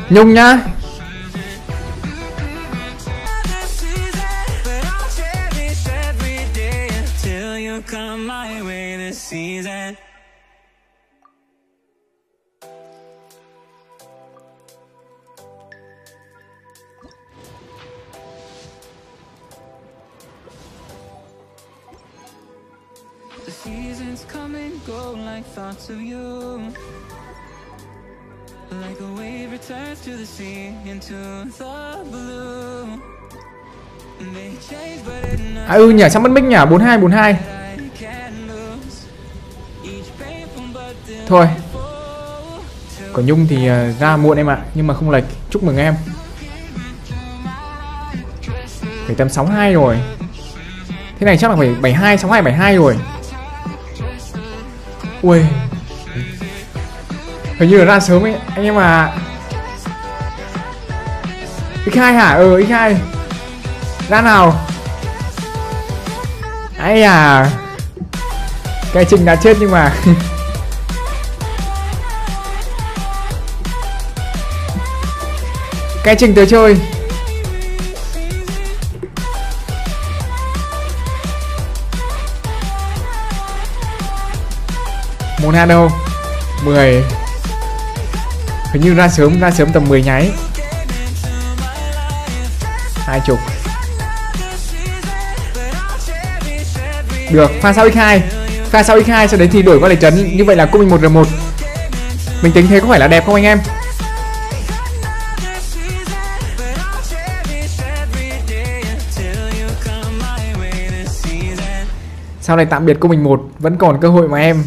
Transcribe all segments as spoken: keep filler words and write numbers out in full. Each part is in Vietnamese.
Nhung nhá. The seasons come and go like thoughts of you, like a wave returns to the sea into the blue. They change but it not. À ừ nhỉ, sao mất mic nhỉ? bốn hai bốn hai. Thôi. Có Nhung thì uh, ra muộn em ạ, nhưng mà không lệch. Chúc mừng em. Phải tầm sáu hai rồi. Thế này chắc là phải bảy hai, sáu hai, bảy hai rồi. Ui. Hình như là ra sớm ấy anh em à. ích hai hả? Ừ ích hai. Ra nào. Ấy à. Cái Trình đã chết nhưng mà cái Trình tới chơi. Monado mười. Hình như ra sớm, ra sớm tầm mười nháy. Hai chục. Được, pha sau ích hai. Pha sau ích hai sau đấy thì đổi qua để trấn. Như vậy là cung mình một r một. Mình tính thế có phải là đẹp không anh em? Sau này tạm biệt cung mình một. Vẫn còn cơ hội mà em.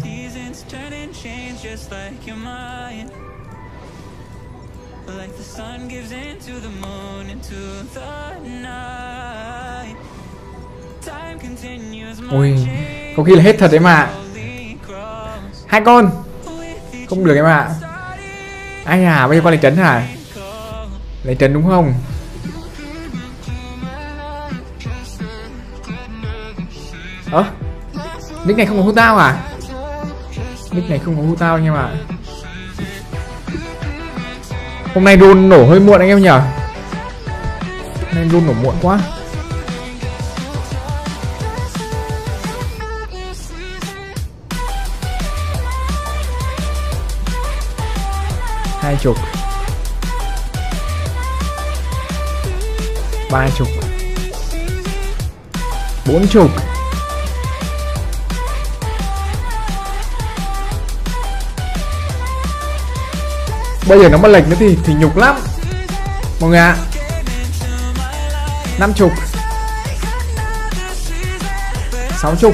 Ui, có khi là hết thật đấy mà. Hai con. Không được em ạ. Ai à, bây giờ con lấy trấn hả? Lấy trấn đúng không? Ơ à, nick này không có hút tao à? Nick này không có hút tao anh em ạ. Hôm nay run nổ hơi muộn anh em nhở? Nên run nổ muộn quá. Hai chục. Ba chục. Bốn chục. Bây giờ nó mà lệch nữa thì thì nhục lắm mọi người ạ. Năm chục. Sáu chục.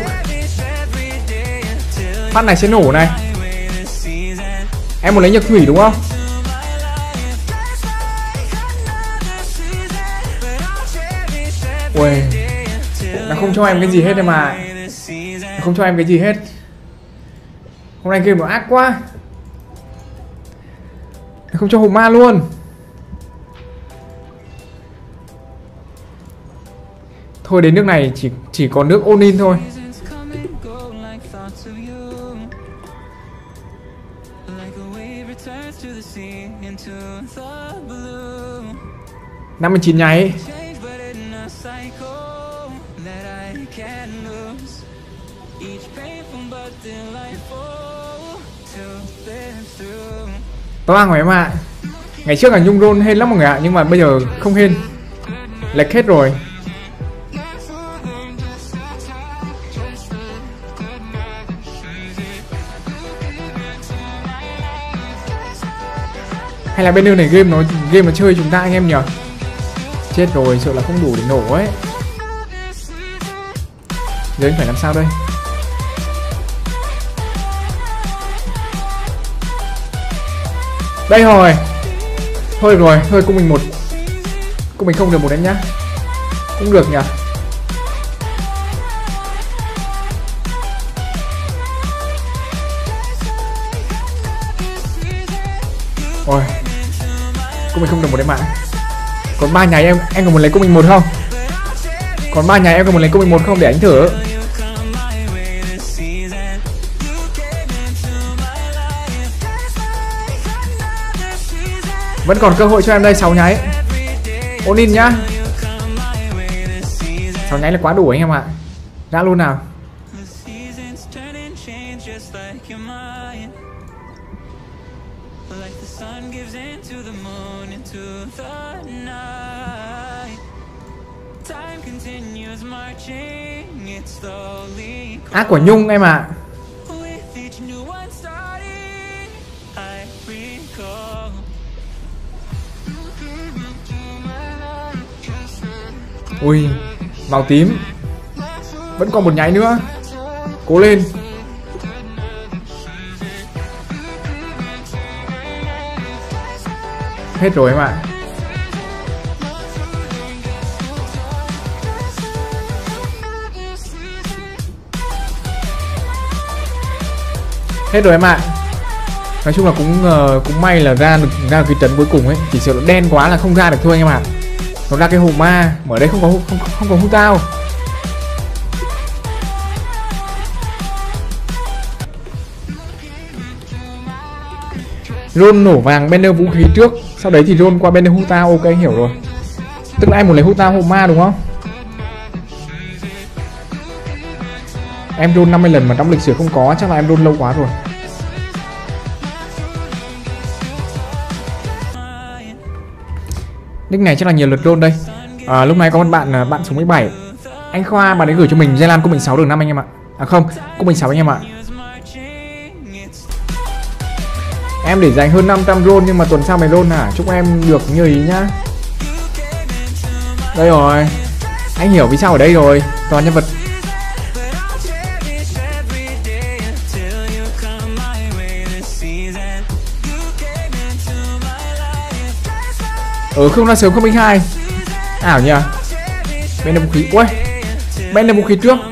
Phát này sẽ nổ này. Em muốn lấy nhược thủy đúng không? Ui, nó không cho em cái gì hết em mà. Nó không cho em cái gì hết. Hôm nay game nó ác quá. Nó không cho hộp ma luôn. Thôi đến nước này chỉ chỉ có nước Onin thôi. Năm mươi chín nháy. Tôi ăn của em ạ. Ngày trước là Nhung roll hên lắm mọi người ạ, nhưng mà bây giờ không hên. Lệch hết rồi. Hay là bên nơi này game nó game nó chơi chúng ta anh em nhỉ? Chết rồi, sợ là không đủ để nổ ấy. Giờ anh phải làm sao đây? Đây rồi. Thôi được rồi, thôi cung mình một. Cung mình không được một em nhá. Cũng được nhỉ. Ôi. Cung mình không được một em ạ. Còn ba nháy em em còn muốn lấy cung mình một không? Còn ba nháy em còn muốn lấy cung mình một không để anh thử. Vẫn còn cơ hội cho em đây, sáu nháy. Ôn in nhá. sáu nháy là quá đủ anh em ạ. Đã luôn nào. Ác của Nhung em ạ. Ui, màu tím. Vẫn còn một nháy nữa. Cố lên. Hết rồi em ạ. Hết rồi em ạ. Nói chung là cũng uh, cũng may là ra được ra được cái trấn cuối cùng ấy. Chỉ sợ nó đen quá là không ra được thôi anh em ạ. Nó ra cái hồ ma, mở đây không có không không có hút tao. Roll nổ vàng bên vũ khí trước, sau đấy thì roll qua bên hút tao. Ok anh hiểu rồi. Tức là em muốn lấy hút tao hồ ma đúng không? Em roll năm mươi lần mà trong lịch sử không có, chắc là em roll lâu quá rồi. Nick này chắc là nhiều lượt roll đây. À, lúc này có một bạn bạn số mười bảy. Anh Khoa, bạn ấy gửi cho mình Gia Lan của mình sáu đường năm anh em ạ. À không, của mình sáu anh em ạ. Em để dành hơn năm trăm roll nhưng mà tuần sau mày roll hả? Chúc em được như ý nhá. Đây rồi. Anh hiểu vì sao ở đây rồi. Toàn nhân vật. Ừ không ra sớm không minh hai. Ảo nhỉ. Bên là vũ khí. Ui. Bên là vũ khí trước.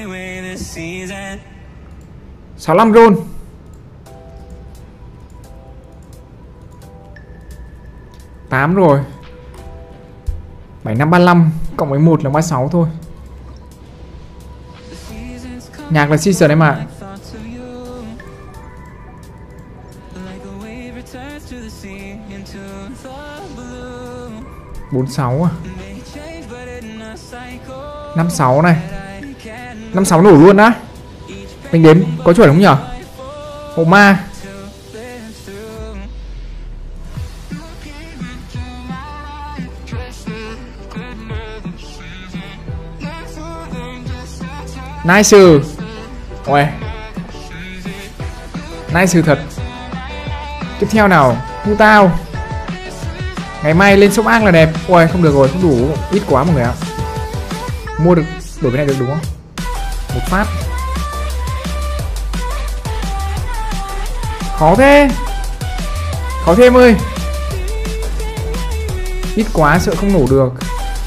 sáu mươi lăm roll. tám rồi. bảy năm ba lăm cộng với một là ba mươi sáu thôi. Nhạc là season em ạ. bốn mươi sáu à. năm mươi sáu này. năm mươi sáu nổ luôn á. Mình đếm có chuẩn không nhở? Hộ ma. Nice. Ôi. Nice thật. Tiếp theo nào. Hu tao. Ngày mai lên shop ác là đẹp. Ôi không được rồi, không đủ. Ít quá mọi người ạ. Mua được, đổi cái này được đúng không? Một phát. Khó thế. Khó thêm ơi. Ít quá sợ không nổ được.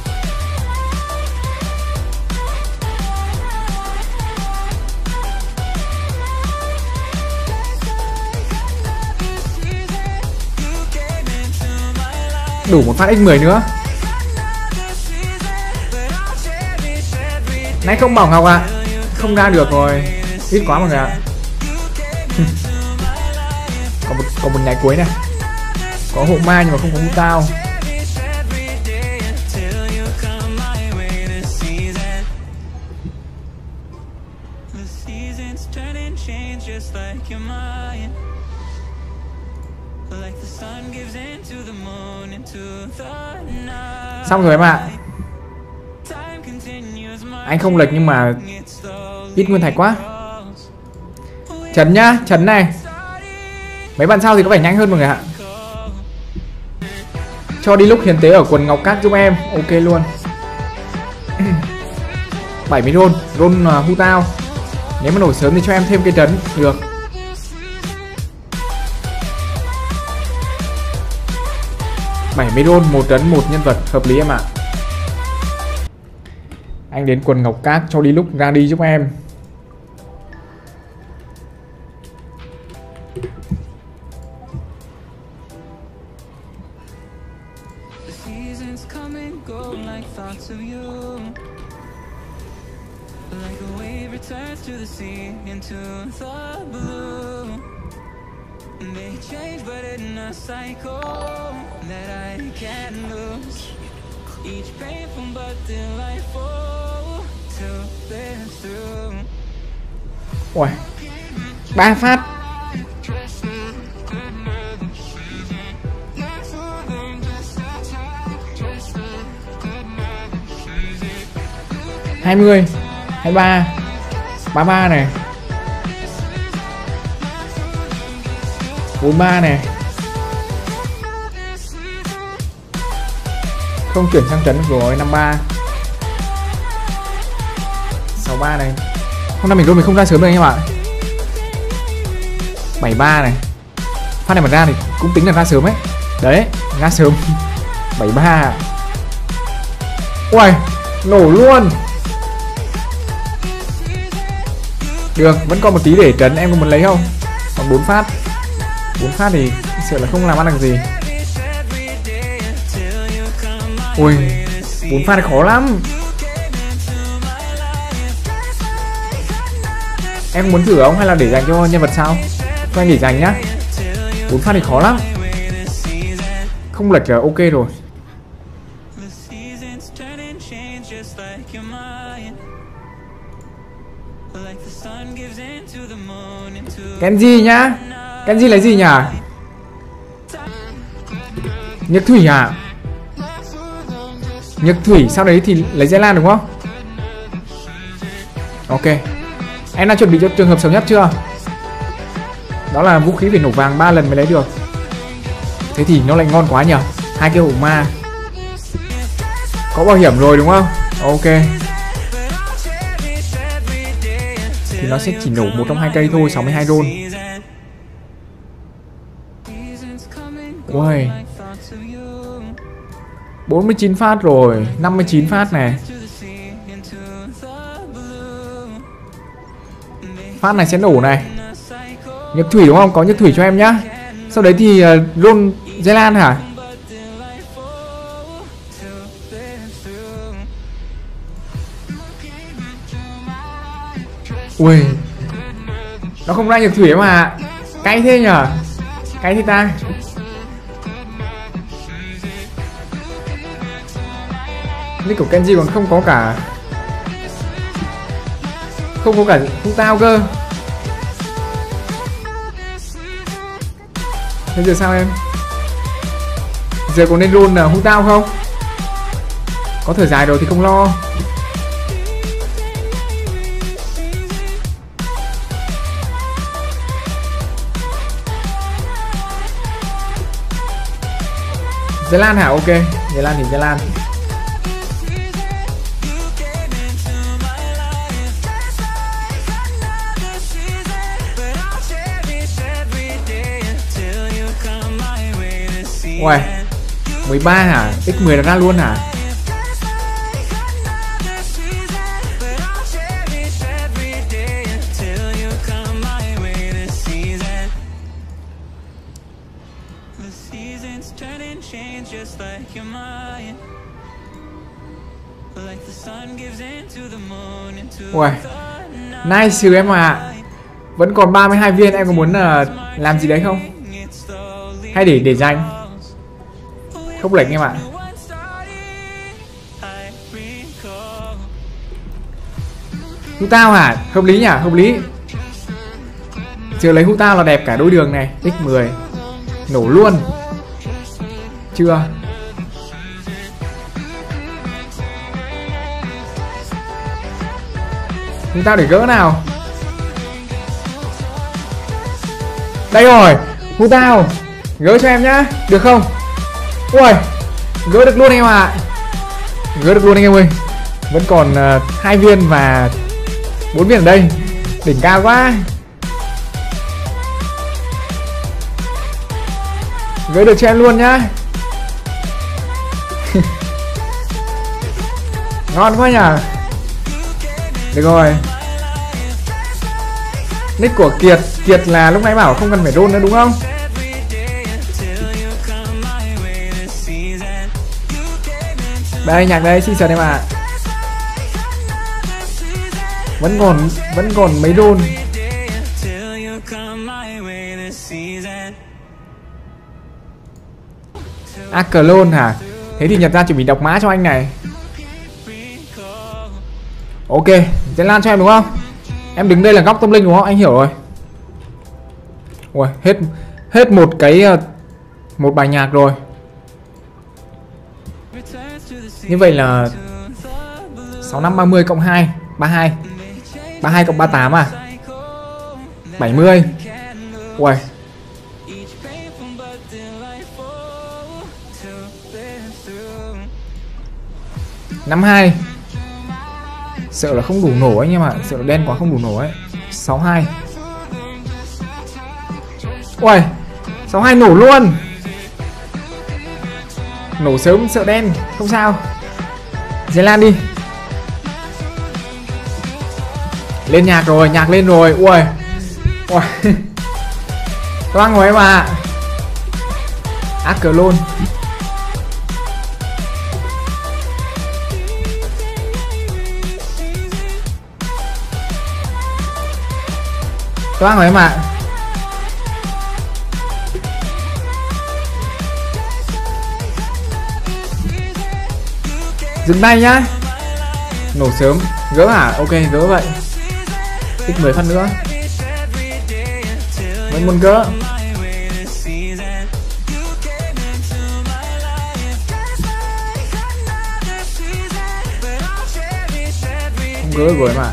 Đủ một phát nhân mười nữa. Nãy không bỏng Ngọc ạ. À. Không ra được rồi. Ít quá mọi người ạ. Còn một, còn một nhảy cuối này. Có hộ ma nhưng mà không có hút tao. Xong rồi em ạ. Anh không lệch nhưng mà ít nguyên thạch quá. Trấn nhá, trấn này. Mấy bạn sau thì có vẻ nhanh hơn mọi người ạ. Cho đi lúc hiến tế ở quần ngọc cát giúp em. Ok luôn. bảy mươi roll. Roll uh, hu tao. Nếu mà nổi sớm thì cho em thêm cái trấn. Được. bảy mươi roll, một trấn, một nhân vật. Hợp lý em ạ. Anh đến quần ngọc cát cho đi lúc ra đi giúp em. can't lose. Each painful but delightful to live through. Ui, ba phát. Hai mươi, hai ba, ba ba này, bốn ba này, không chuyển sang trấn rồi. Năm ba, sáu ba này. Hôm nay mình luôn mình không ra sớm được anh em ạ. Bảy ba này, phát này mà ra thì cũng tính là ra sớm ấy. Đấy, ra sớm. Bảy ba. Ui, nổ luôn. Được, vẫn còn một tí để trấn, em có muốn lấy không? Còn bốn phát. Bốn phát thì sợ là không làm ăn được gì. Ui, bốn phát thì khó lắm. Em muốn thử không hay là để dành cho nhân vật sao? Cho anh để dành nhá. Bốn phát thì khó lắm. Không lệch là ok rồi. Kenji nhá. Kenji lấy gì nhỉ? Nhật thủy à? Nhật thủy sau đấy thì lấy Dây Lan đúng không? Ok. Em đã chuẩn bị cho trường hợp xấu nhất chưa? Đó là vũ khí phải nổ vàng ba lần mới lấy được. Thế thì nó lại ngon quá nhỉ. Hai cái hổ ma. Có bảo hiểm rồi đúng không? Ok. Thì nó sẽ chỉ nổ một trong hai cây thôi. Sáu mươi hai roll. Ui, bốn mươi chín phát rồi. Năm mươi chín phát này. Phát này sẽ nổ này. Nhật thủy đúng không? Có nhật thủy cho em nhá. Sau đấy thì uh, roll Dây Lan hả? Ui, nó không ra nhật thủy mà. Cay thế nhở. Cay thế ta. Nick của Kenji còn không có cả. Không có cả Hu Tao cơ. Bây giờ sao em? Giờ có nên roll là Hu Tao không? Có thời dài rồi thì không lo. Dây Lan hả? Ok. Dây Lan thì Dây Lan. Ui, mười ba hả? X mười là ra luôn hả? Ui, nice em ạ. Vẫn còn ba mươi hai viên, em có muốn uh, làm gì đấy không? Hay để để dành? Không lệnh em ạ. Hu Tao hả? Hợp lý nhỉ? Hợp lý. Chưa lấy Hu Tao là đẹp cả đôi đường này. X mười. Nổ luôn. Chưa. Hu Tao để gỡ nào. Đây rồi. Hu Tao. Gỡ cho em nhá. Được không? Ui, gỡ được luôn em ạ. À. Gỡ được luôn anh em ơi. Vẫn còn uh, hai viên và bốn viên ở đây. Đỉnh cao quá. Gỡ được cho em luôn nhá. Ngon quá nhỉ. Được rồi. Nick của Kiệt. Kiệt là lúc nãy bảo không cần phải roll nữa đúng không? Đây nhạc đây, xin chào em ạ. Vẫn còn vẫn còn mấy đôn. Aclone hả? Thế thì Nhật ra chuẩn bị đọc mã cho anh này. Ok, sẽ lan cho em đúng không? Em đứng đây là góc tâm linh đúng không? Anh hiểu rồi. Ui, hết hết một cái một bài nhạc rồi. Như vậy là sáu năm ba mươi cộng hai, ba mươi hai. ba mươi hai cộng ba mươi tám à? bảy mươi. Ui. năm mươi hai. Sợ là không đủ nổ ấy, nhưng mà sợ là đen quá không đủ nổ ấy. sáu mươi hai. Ui, sáu mươi hai nổ luôn. Nổ sớm sợ đen, không sao. Dễ lan đi. Lên nhạc rồi, nhạc lên rồi. Ui. Ui. Toang rồi em ạ. Aclone. Toang rồi em ạ. Dừng tay nhá. Nổ sớm. Gỡ hả? Ok, gỡ vậy. Tích mười phát nữa. Vẫn muốn gỡ. Không gỡ rồi mà.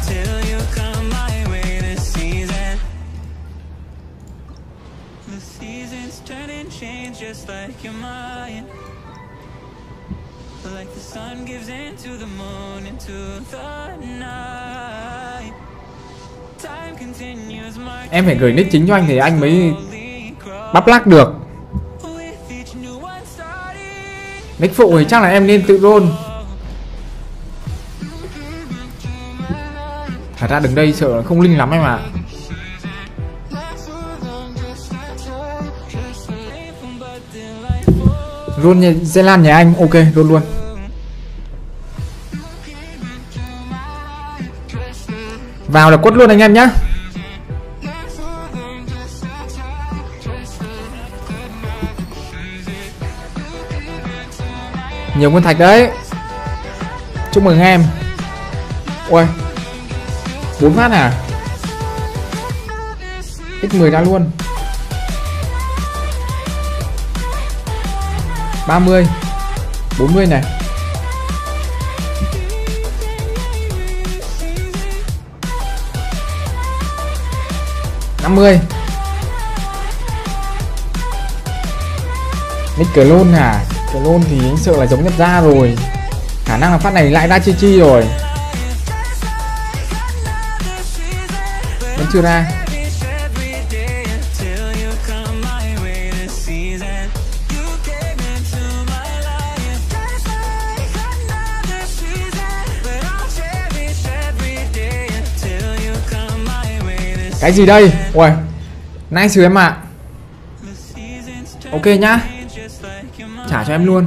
Em phải gửi nick chính cho anh thì anh mới bắp lắc được. Nick phụ thì chắc là em nên tự roll. Thật ra đứng đây sợ không linh lắm em ạ. Roll nhà Zealand nhà anh. Ok, roll luôn. Vào là quất luôn anh em nhá. Nhiều nguyên thạch đấy. Chúc mừng em. Ui, bốn phát à? X mười ra luôn. ba mươi, bốn mươi này. năm mươi. Nick clone à? Clone thì anh sợ là giống Nhật ra rồi. Khả năng là phát này lại ra chi chi rồi. Vẫn chưa ra. Cái gì đây? Ui, nice em ạ. Ok nhá. Trả cho em luôn.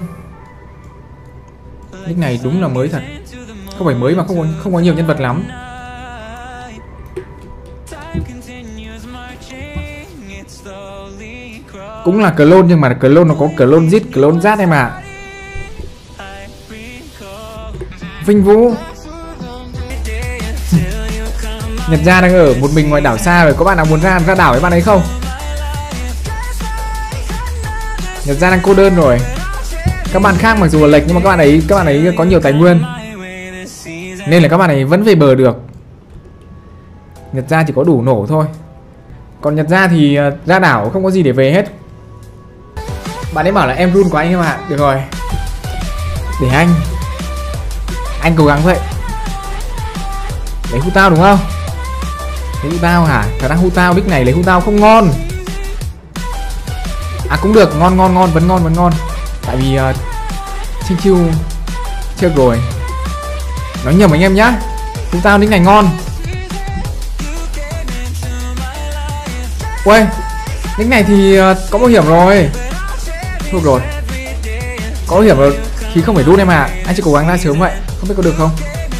Nick này đúng là mới thật. Không phải mới mà không có, không có nhiều nhân vật lắm. Cũng là clone nhưng mà clone nó có clone zit, clone zat em ạ. Vinh Vũ. Nhật Gia đang ở một mình ngoài đảo xa rồi. Có bạn nào muốn ra ra đảo với bạn ấy không? Nhật Gia đang cô đơn rồi. Các bạn khác mặc dù là lệch nhưng mà các bạn ấy các bạn ấy có nhiều tài nguyên nên là các bạn ấy vẫn về bờ được. Nhật Gia chỉ có đủ nổ thôi. Còn Nhật Gia thì ra đảo không có gì để về hết. Bạn ấy bảo là em run của anh em ạ. Được rồi, để anh Anh cố gắng vậy. Lấy hút tao đúng không? Lấy hút tao hả? Khả năng hút tao đích này lấy hút tao không ngon. À cũng được, ngon ngon ngon, vẫn ngon vẫn ngon. Tại vì uh, Chinh Chiêu chưa rồi. Nói nhầm anh em nhá. Hút tao đích này ngon. Ui, đích này thì uh, có bảo hiểm rồi. Thôi rồi, có bảo hiểm rồi thì không phải run em à. Anh chỉ cố gắng ra sớm vậy. Không biết có được không.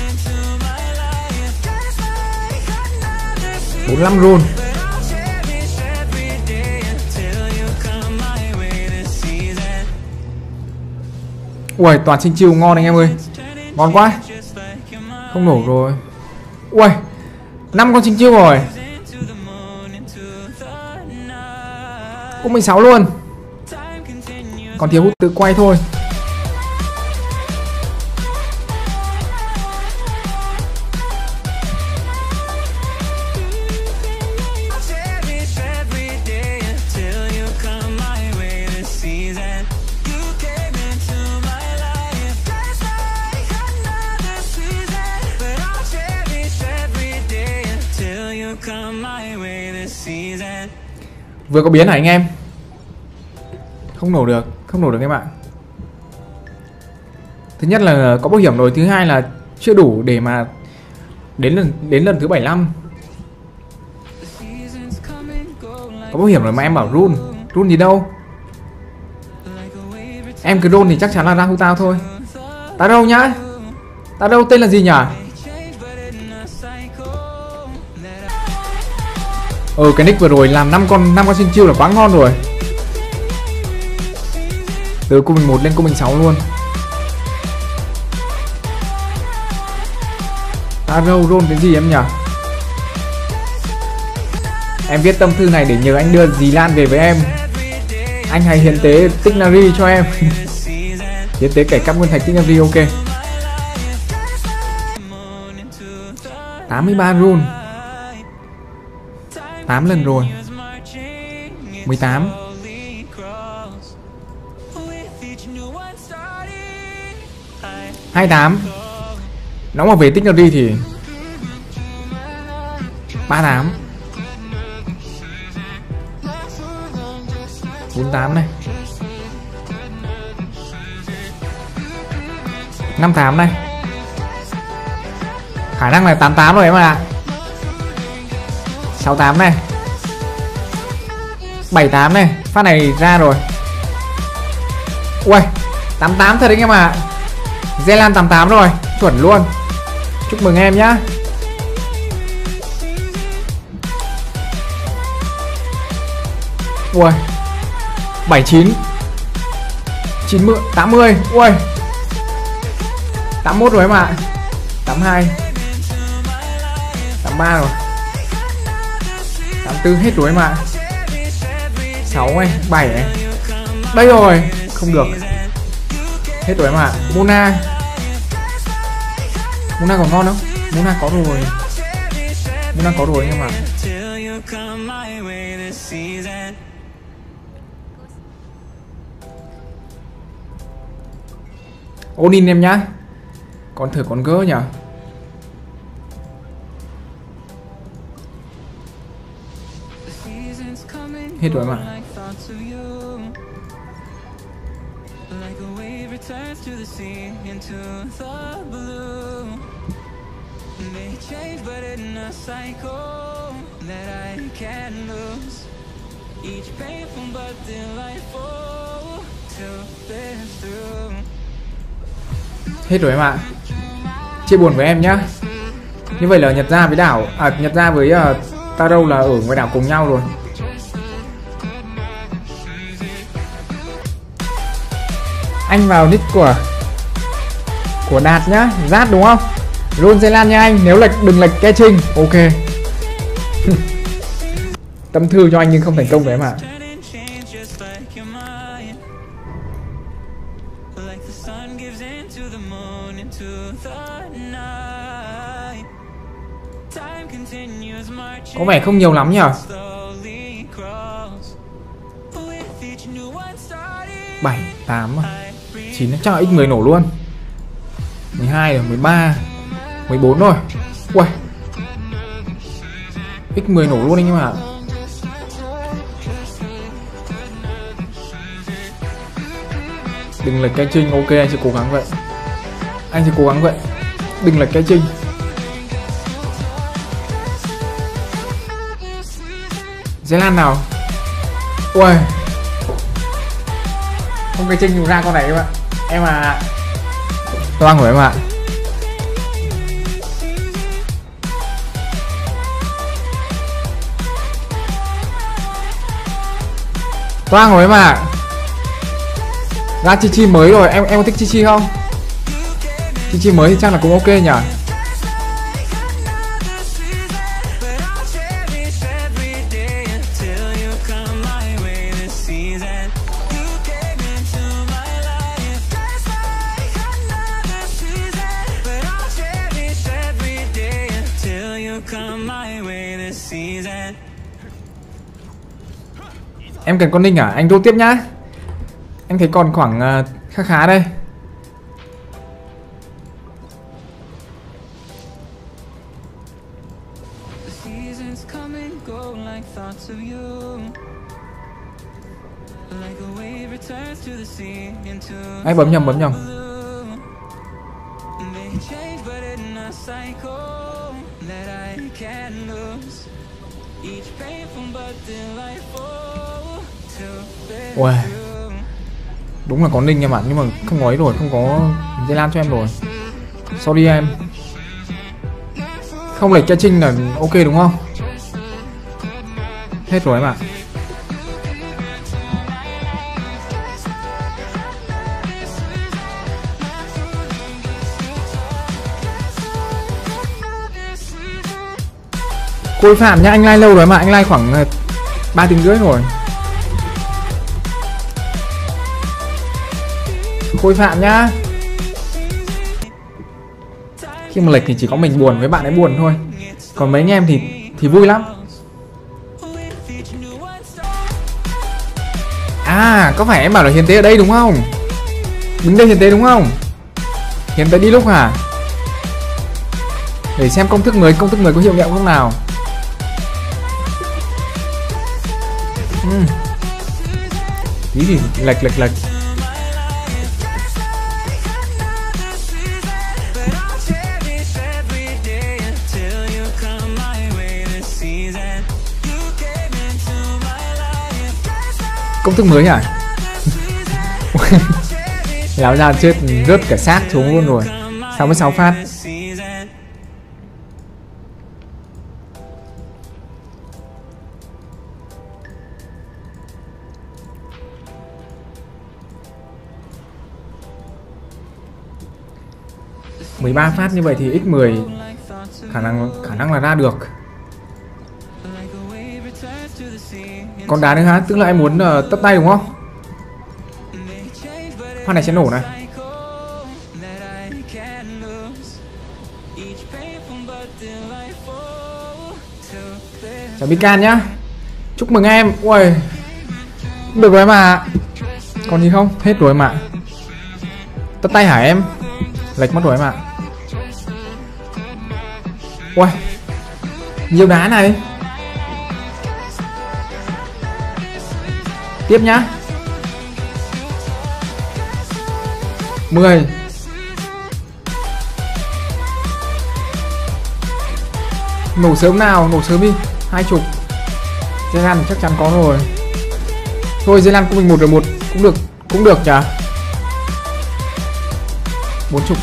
bốn mươi lăm run. Ui toàn sinh chiêu ngon anh em ơi. Ngon quá. Không nổ rồi. Ui năm con sinh chiêu rồi. Cũng mười sáu luôn. Còn thiếu hút tự quay thôi. Vừa có biến hả anh em? Không nổ được, không nổ được em ạ. Thứ nhất là có bảo hiểm rồi, thứ hai là chưa đủ để mà đến lần đến lần thứ bảy mươi lăm. Có bảo hiểm rồi mà em bảo run, run gì đâu. Em cứ run thì chắc chắn là ra Hu Tao thôi. Ta đâu nhá? Ta đâu tên là gì nhỉ? Ừ cái nick vừa rồi làm năm con năm con xin chiêu là quá ngon rồi. Từ cung mình một lên cung mình sáu luôn. Ta đâu rôn cái gì em nhỉ? Em viết tâm thư này để nhờ anh đưa dì Lan về với em. Anh hãy hiến tế tích Nari cho em. Hiến tế cải cắp nguyên thạch tích Nari ok. tám mươi ba rune. tám lần rồi. mười tám. hai mươi tám. Nó mà về tích Nari thì ba mươi tám. bốn mươi tám này. năm mươi tám này. Khả năng là tám mươi tám rồi em ạ. sáu mươi tám này. bảy mươi tám này. Phát này ra rồi. Ui tám mươi tám thật đấy em ạ. Zealand tám mươi tám rồi. Chuẩn luôn. Chúc mừng em nhá. Ui bảy mươi chín. chín mươi. tám mươi. Ui tám mươi mốt rồi em ạ. tám mươi hai. tám mươi ba rồi. tám mươi tư hết rồi em ạ. sáu này. bảy này. Đây rồi. Không được. Hết rồi em ạ. Mona. Mona còn ngon không? Mona có rồi. Mona có rồi em ạ. Onin em nhá. Còn thử con gỡ nhở. Hết rồi em ạ. Hết rồi em ạ. Chia buồn với em nhá. Như vậy là Nhật Gia với đảo à, Nhật Gia với uh, Taro là ở ngoài đảo cùng nhau rồi. Anh vào nick của của Đạt nhá. Rát đúng không? Ron Zealand nha anh. Nếu lệch đừng lệch ke trinh. Ok. Tâm thư cho anh nhưng không thành công đấy em ạ. Có vẻ không nhiều lắm nhỉ. Bảy, tám, chín chắc là x mười nổ luôn. Mười hai rồi, mười ba, mười bốn rồi. Ui x mười nổ luôn anh em ạ. Đừng lệch cái trinh. Ok anh sẽ cố gắng vậy. Anh sẽ cố gắng vậy. Đừng lệch cái trinh. Zealand nào. Ui không cái trinh ra con này em ạ. Em à. Toang rồi em ạ. Toang rồi em ạ. Ra chi chi mới rồi, em em có thích chi chi không? Chi chi mới thì chắc là cũng ok nhỉ. Em cần con Ninh à? Anh đô tiếp nhá. Anh thấy còn khoảng uh, khá khá đây. Anh bấm nhầm bấm nhầm. Wow. Đúng là có Ninh em ạ, nhưng mà không có ấy rồi, không có dây lan cho em rồi. Sorry em. Không lệch cho Trinh là ok đúng không? Hết rồi em ạ. Côi Phạm nhá, anh like lâu rồi mà, anh like khoảng ba tiếng rưỡi rồi. Khôi Phạm nhá. Khi mà lệch thì chỉ có mình buồn với bạn ấy buồn thôi. Còn mấy anh em thì thì vui lắm. À, có phải em bảo là Hiền Tế ở đây đúng không? Đứng đây Hiền Tế đúng không? Hiền Tế đi lúc hả? Để xem công thức mới, công thức mới có hiệu nghiệm không nào. uhm. Tí thì lệch lệch lệch. Công thức mới hả? Láo ra chết, rớt cả xác xuống luôn rồi. sáu mươi sáu phát. mười ba phát như vậy thì x mười khả năng khả năng là ra được. Còn đá nữa hả? Tức là em muốn uh, tất tay đúng không? Hoa này sẽ nổ này. Chào Bican nhá. Chúc mừng em. Ui, được rồi mà. Còn gì không? Hết rồi mà. Tất tay hả em? Lệch mất rồi em ạ. Ui, nhiều đá này. Tiếp nhá. mười. Nổ sớm nào, nổ sớm đi. Hai chục. Dây lan chắc chắn có rồi. Thôi dây lan của mình một rồi một cũng được, cũng được nhỉ. Bốn chục.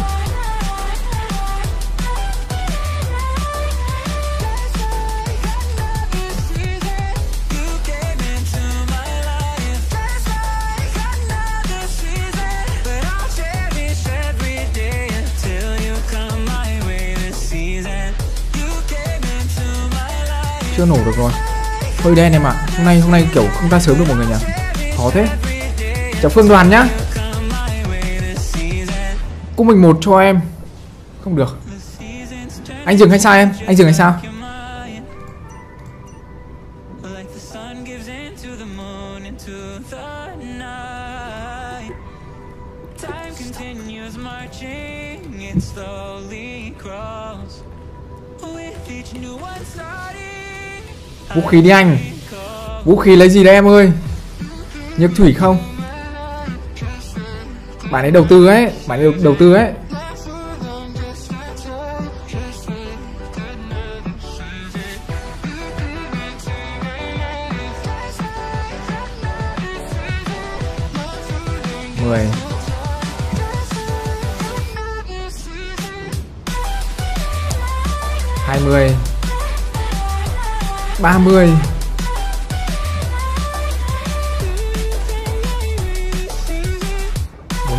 Chưa nổ được rồi. Hơi đen em ạ. À. Hôm nay hôm nay kiểu không ra sớm được mọi người nhỉ. Khó thế. Chào Phương Đoàn nhá. Cung mình một cho em. Không được. Anh dừng hay sao em? Anh dừng hay sao? Vũ khí đi anh. Vũ khí lấy gì đấy em ơi? Nhược thủy không? Bạn ấy đầu tư ấy. Bạn ấy đầu tư ấy. Mười. Hai mươi. Ba mươi.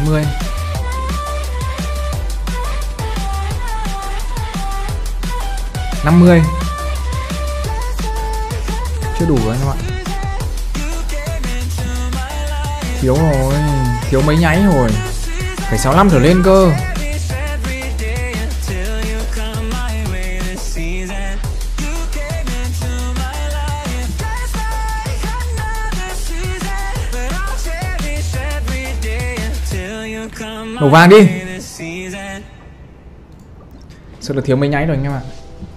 năm mươi. năm mươi. Chưa đủ rồi anh em ạ. Thiếu rồi, thiếu mấy nháy rồi. Phải sáu mươi lăm trở lên cơ. Nổ vàng đi. Sợ là thiếu mấy nháy rồi anh em ạ.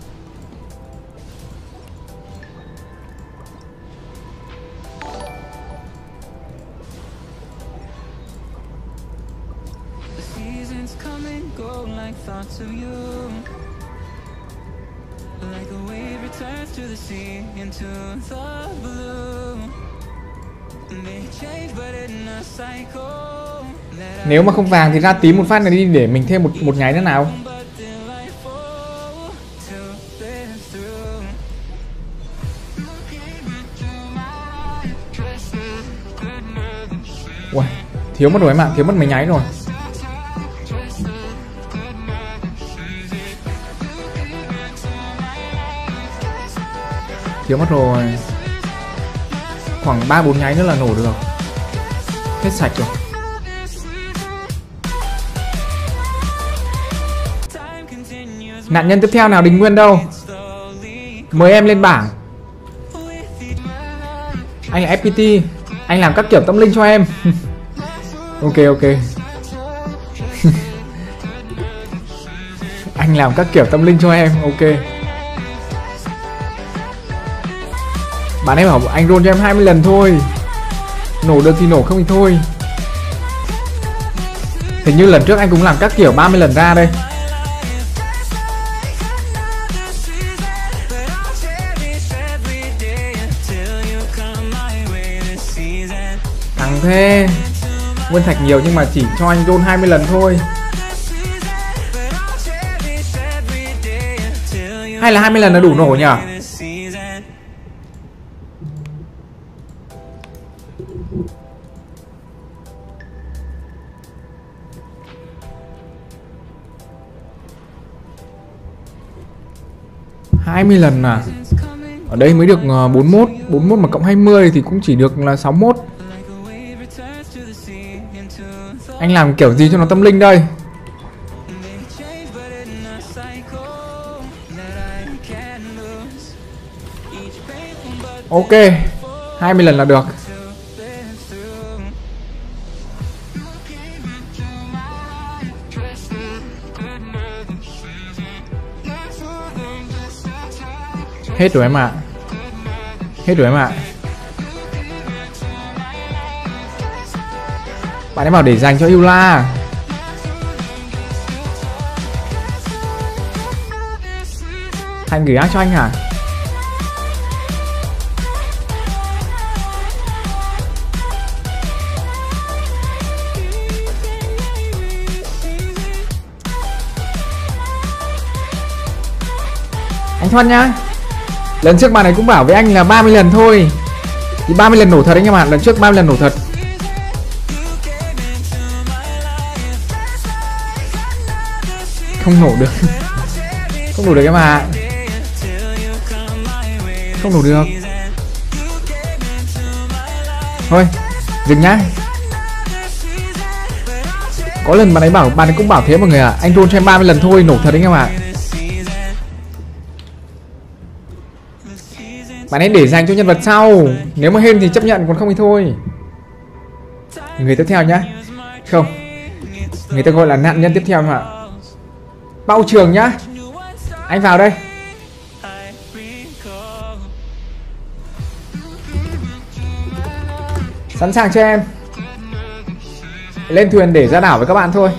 Nếu mà không vàng thì ra tím một phát này đi để mình thêm một một nháy nữa nào. Ui, thiếu mất rồi em ạ, thiếu mất mấy nháy rồi. Thiếu mất rồi. Khoảng ba bốn nháy nữa là nổ được. Hết sạch rồi. Nạn nhân tiếp theo nào? Đình Nguyên đâu? Mời em lên bảng. Anh là ép pê tê. Anh làm các kiểu tâm linh cho em. Ok ok. Anh làm các kiểu tâm linh cho em. Ok. Bạn em bảo anh roll cho em hai mươi lần thôi. Nổ được thì nổ, không thì thôi. Hình như lần trước anh cũng làm các kiểu ba mươi lần ra đây. Thằng thế. Nguyên thạch nhiều nhưng mà chỉ cho anh roll hai mươi lần thôi. Hay là hai mươi lần là đủ nổ nhỉ? hai mươi lần à? Ở đây mới được bốn mươi mốt. bốn mươi mốt mà cộng hai mươi thì cũng chỉ được là sáu mươi mốt. Anh làm kiểu gì cho nó tâm linh đây? Ok, hai mươi lần là được. Hết rồi em ạ. Hết rồi em ạ. Bạn ấy bảo để dành cho Eula. Thành gửi ác cho anh hả? Anh Thoan nhá. Lần trước bạn này cũng bảo với anh là ba mươi lần thôi. Thì ba mươi lần nổ thật anh em ạ. Lần trước ba mươi lần nổ thật. Không nổ được. Không nổ được em ạ. Không nổ được. Thôi dừng nhá. Có lần bạn ấy bảo, bạn ấy cũng bảo thế mọi người ạ. Anh roll cho em ba mươi lần thôi, nổ thật anh em ạ. Bạn ấy để dành cho nhân vật sau. Nếu mà hên thì chấp nhận, còn không thì thôi. Người tiếp theo nhá. Không, người ta gọi là nạn nhân tiếp theo mà. Bao Trường nhá. Anh vào đây. Sẵn sàng cho em. Lên thuyền để ra đảo với các bạn thôi.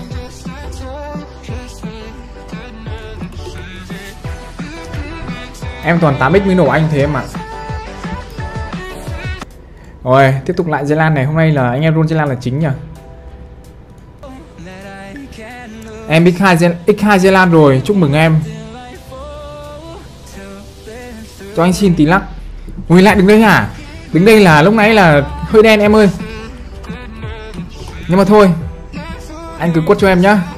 Em toàn tám x mới nổ anh thế mà. Rồi, tiếp tục lại Dây Lan này. Hôm nay là anh em roll Dây Lan là chính nhỉ. Em x hai Dây Lan rồi, chúc mừng em. Cho anh xin tí lắc. Ui lại đứng đây hả? Đứng đây là lúc nãy là hơi đen em ơi. Nhưng mà thôi, Anh cứ quất cho em nhá.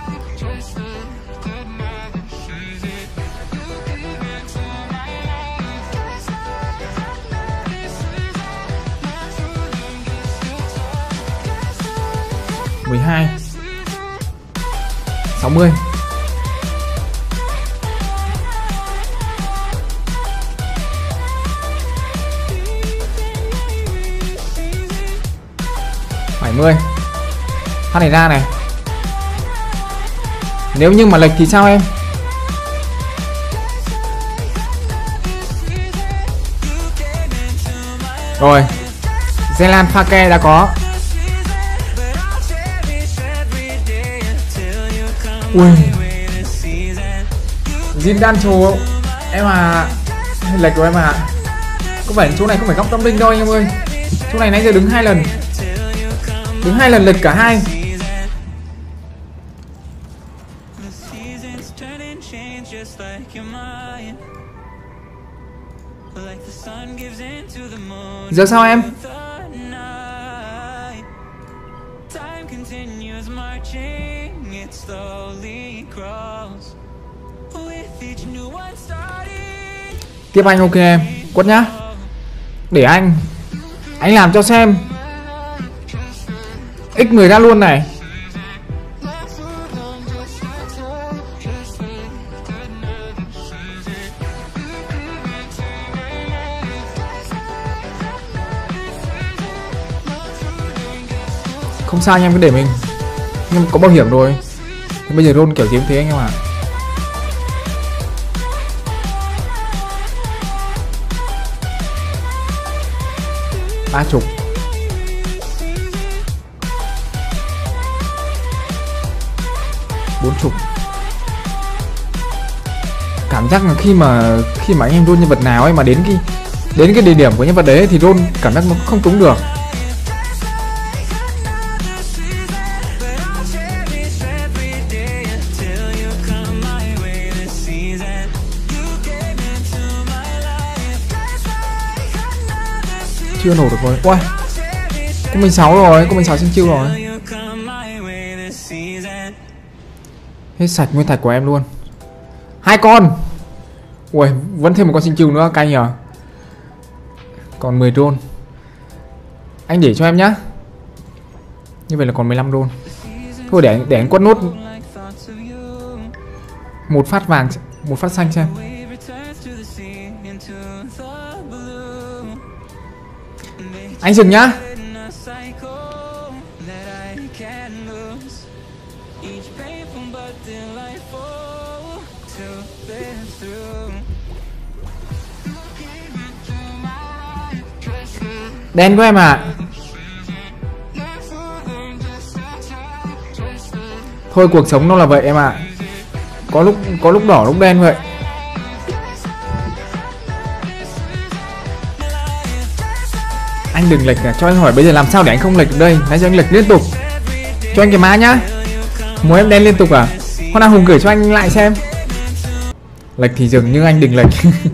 mười hai sáu mươi. bảy mươi. Phát này ra này. Nếu như mà lệch thì sao em? Rồi, Zealand pha ke đã có. Ui, Zindancho em à, lệch rồi em à. Có phải chỗ này không phải góc tâm linh đâu anh em ơi. Chỗ này nãy giờ đứng hai lần, đứng hai lần lệch cả hai. Giờ sao em? Tiếp anh. Ok em, quất nhá. Để anh Anh làm cho xem. X mười ra luôn này. Không sao anh em, cứ để mình. Nhưng có bảo hiểm rồi. Thì bây giờ roll kiểu gì thế anh em ạ. Ba chục. Bốn chục. Cảm giác là khi mà khi mà anh em roll nhân vật nào ấy mà đến cái đến cái địa điểm của nhân vật đấy thì roll cảm giác nó không trúng được. Chưa nổ được rồi. Ui, có mình sáu rồi, có mình sáu sinh chiêu rồi. Hết sạch nguyên thạch của em luôn. Hai con. Ui, vẫn thêm một con sinh chiêu nữa, cay nhờ. Còn mười roll. Anh để cho em nhá. Như vậy là còn mười lăm roll. Thôi để để anh quất nốt một phát vàng, một phát xanh xem. Anh dừng nhá. Đen của em à. Thôi cuộc sống nó là vậy em ạ. À. Có lúc có lúc đỏ lúc đen vậy. Anh đừng lệch à, cho anh hỏi bây giờ làm sao để anh không lệch được đây. Nãy giờ anh lệch liên tục. Cho anh cái má nhá. Muốn em đen liên tục à? Con nào Hùng gửi cho anh lại xem. Lệch thì dừng nhưng anh đừng lệch.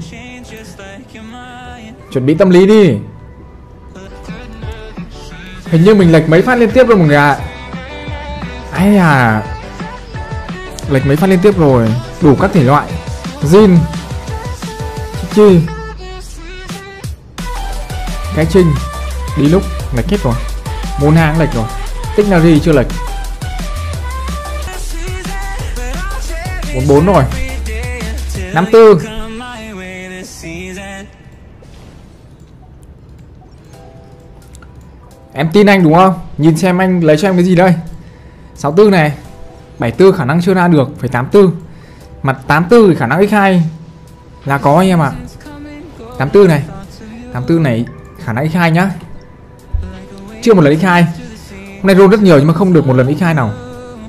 Chuẩn bị tâm lý đi. Hình như mình lệch mấy phát liên tiếp rồi mọi người ạ. Ai à. Lệch mấy phát liên tiếp rồi. Đủ các thể loại. Jin, Chi, Cái Trinh, đi lúc lệch hết rồi. Môn hang lệch rồi. Tích Nari chưa lệch. bốn bốn rồi. năm tư. Em tin anh đúng không? Nhìn xem anh lấy cho em cái gì đây. sáu tư này. bảy tư khả năng chưa ra được. Phải tám tư. Mặt tám tư thì khả năng x hai là có anh em ạ. tám tư này. tám tư này khả năng x hai nhá. Chưa một lần x hai. Hôm nay roll rất nhiều nhưng mà không được một lần x hai nào.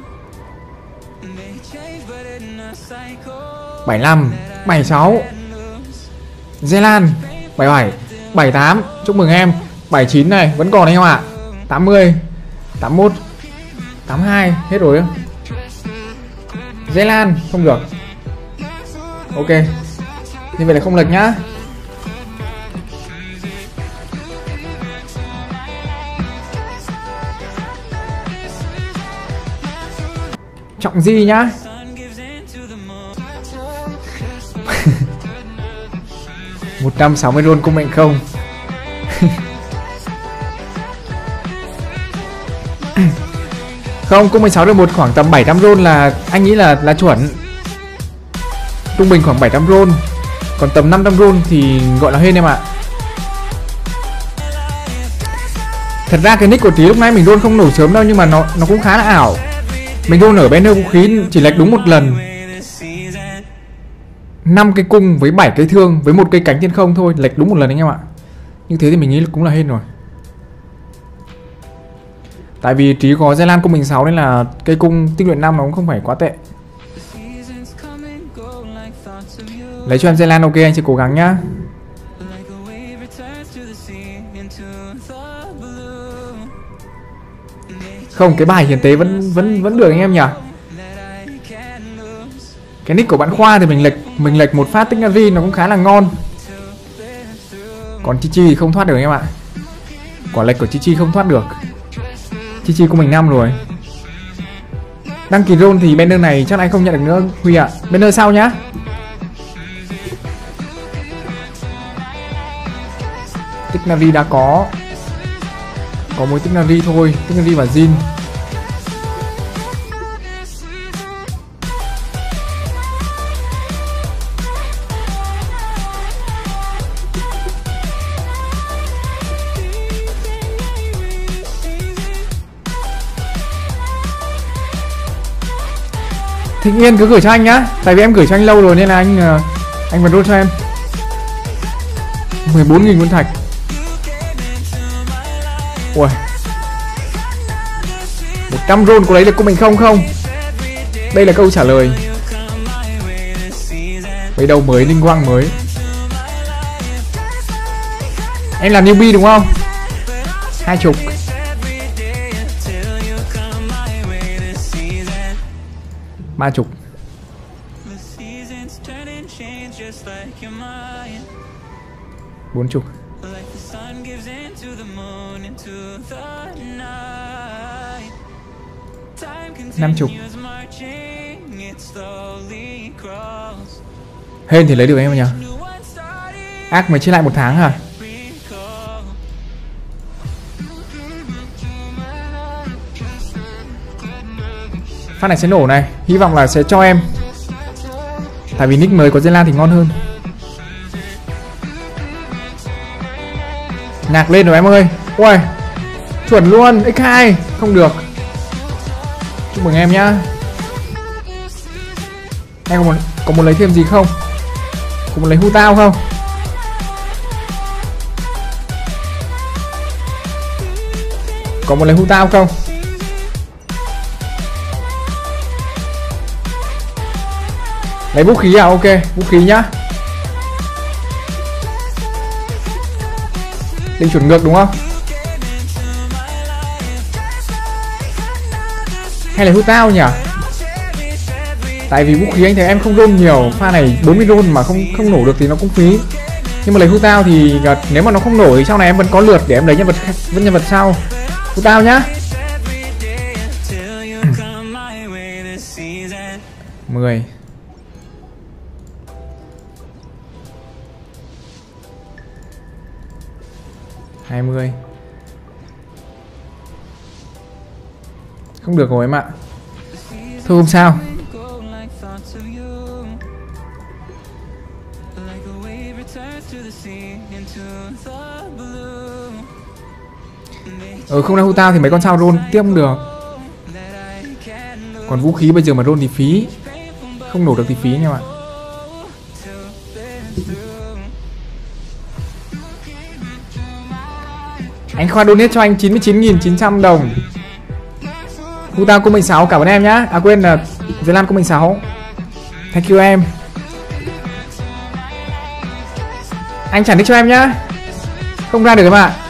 bảy lăm, bảy sáu. Zealand bảy bảy, bảy tám. Chúc mừng em. bảy chín này vẫn còn anh em ạ. tám mươi, tám mốt, tám hai hết rồi. Zealand không được. Ok. Như vậy là không lệch nhá. Trọng gì nhá. một trăm sáu mươi roll cung mệnh không. Không, cung mệnh sáu được một khoảng tầm bảy trăm roll là anh nghĩ là là chuẩn. Trung bình khoảng bảy trăm roll. Còn tầm năm trăm roll thì gọi là hên em ạ. Thật ra cái nick của Trí lúc nãy mình roll không nổ sớm đâu, nhưng mà nó nó cũng khá là ảo. Mình roll ở banner vũ khí chỉ lệch đúng một lần. năm cái cung với bảy cái thương với một cây cánh trên không thôi, lệch đúng một lần anh em ạ. Như thế thì mình nghĩ cũng là hên rồi. Tại vì Trí có Gia Lan cung mình sáu nên là cây cung tinh luyện năm nó cũng không phải quá tệ. Lấy cho em Gia Lan, ok anh sẽ cố gắng nhá. Không, cái bài hiến tế vẫn vẫn vẫn được anh em nhỉ. Cái nick của bạn Khoa thì mình lệch mình lệch một phát Technary nó cũng khá là ngon. Còn Chi Chi thì không thoát được anh em ạ. Quả lệch của Chi Chi không thoát được. Chi Chi của mình năm rồi. Đăng ký roll thì banner này chắc anh không nhận được nữa Huy ạ. Banner sau nhá. Technary đã có. Có mỗi Technary thôi, Technary và Jin. Thịnh Yên cứ gửi cho anh nhá. Tại vì em gửi cho anh lâu rồi nên là anh anh vẫn roll cho em. mười bốn nghìn nguyên thạch. Ui, một trăm roll có lấy được của mình không không? Đây là câu trả lời. Mấy đầu mới, linh quang mới. Em làm newbie đúng không? Hai chục. Ba chục. Bốn chục. Năm chục. Hên thì lấy được em nhỉ. Ác mới chia lại một tháng hả? Phát này sẽ nổ này. Hy vọng là sẽ cho em. Tại vì nick mới có Gia Lan thì ngon hơn. Nạc lên rồi em ơi. Ui, chuẩn luôn. ích hai. Không được. Chúc mừng em nhá. Em có muốn, có muốn lấy thêm gì không? Có muốn lấy hu tao không? Có muốn lấy hu tao không? Lấy vũ khí à? Ok, vũ khí nhá. Định chuẩn ngược đúng không? Hay là hút tao nhỉ? Tại vì vũ khí anh thấy em không roll nhiều. Pha này bốn mươi roll mà không không nổ được thì nó cũng phí. Nhưng mà lấy hút tao thì nếu mà nó không nổ thì sau này em vẫn có lượt để em lấy nhân vật vẫn nhân vật sau. Hút tao nhá. mười. hai mươi. Không được rồi em ạ. Thôi không sao. Ừ, không ra hưu tao thì mấy con sao roll tiếp không được. Còn vũ khí bây giờ mà roll thì phí. Không nổ được thì phí nha bạn. Anh Khoa donate cho anh chín mươi chín nghìn chín trăm đồng. Hưu tao cung mệnh sáu, cảm ơn em nhá. À quên là Gia Lan cung mệnh sáu. Thank you em. Anh trả nick cho em nhá. Không ra được em ạ.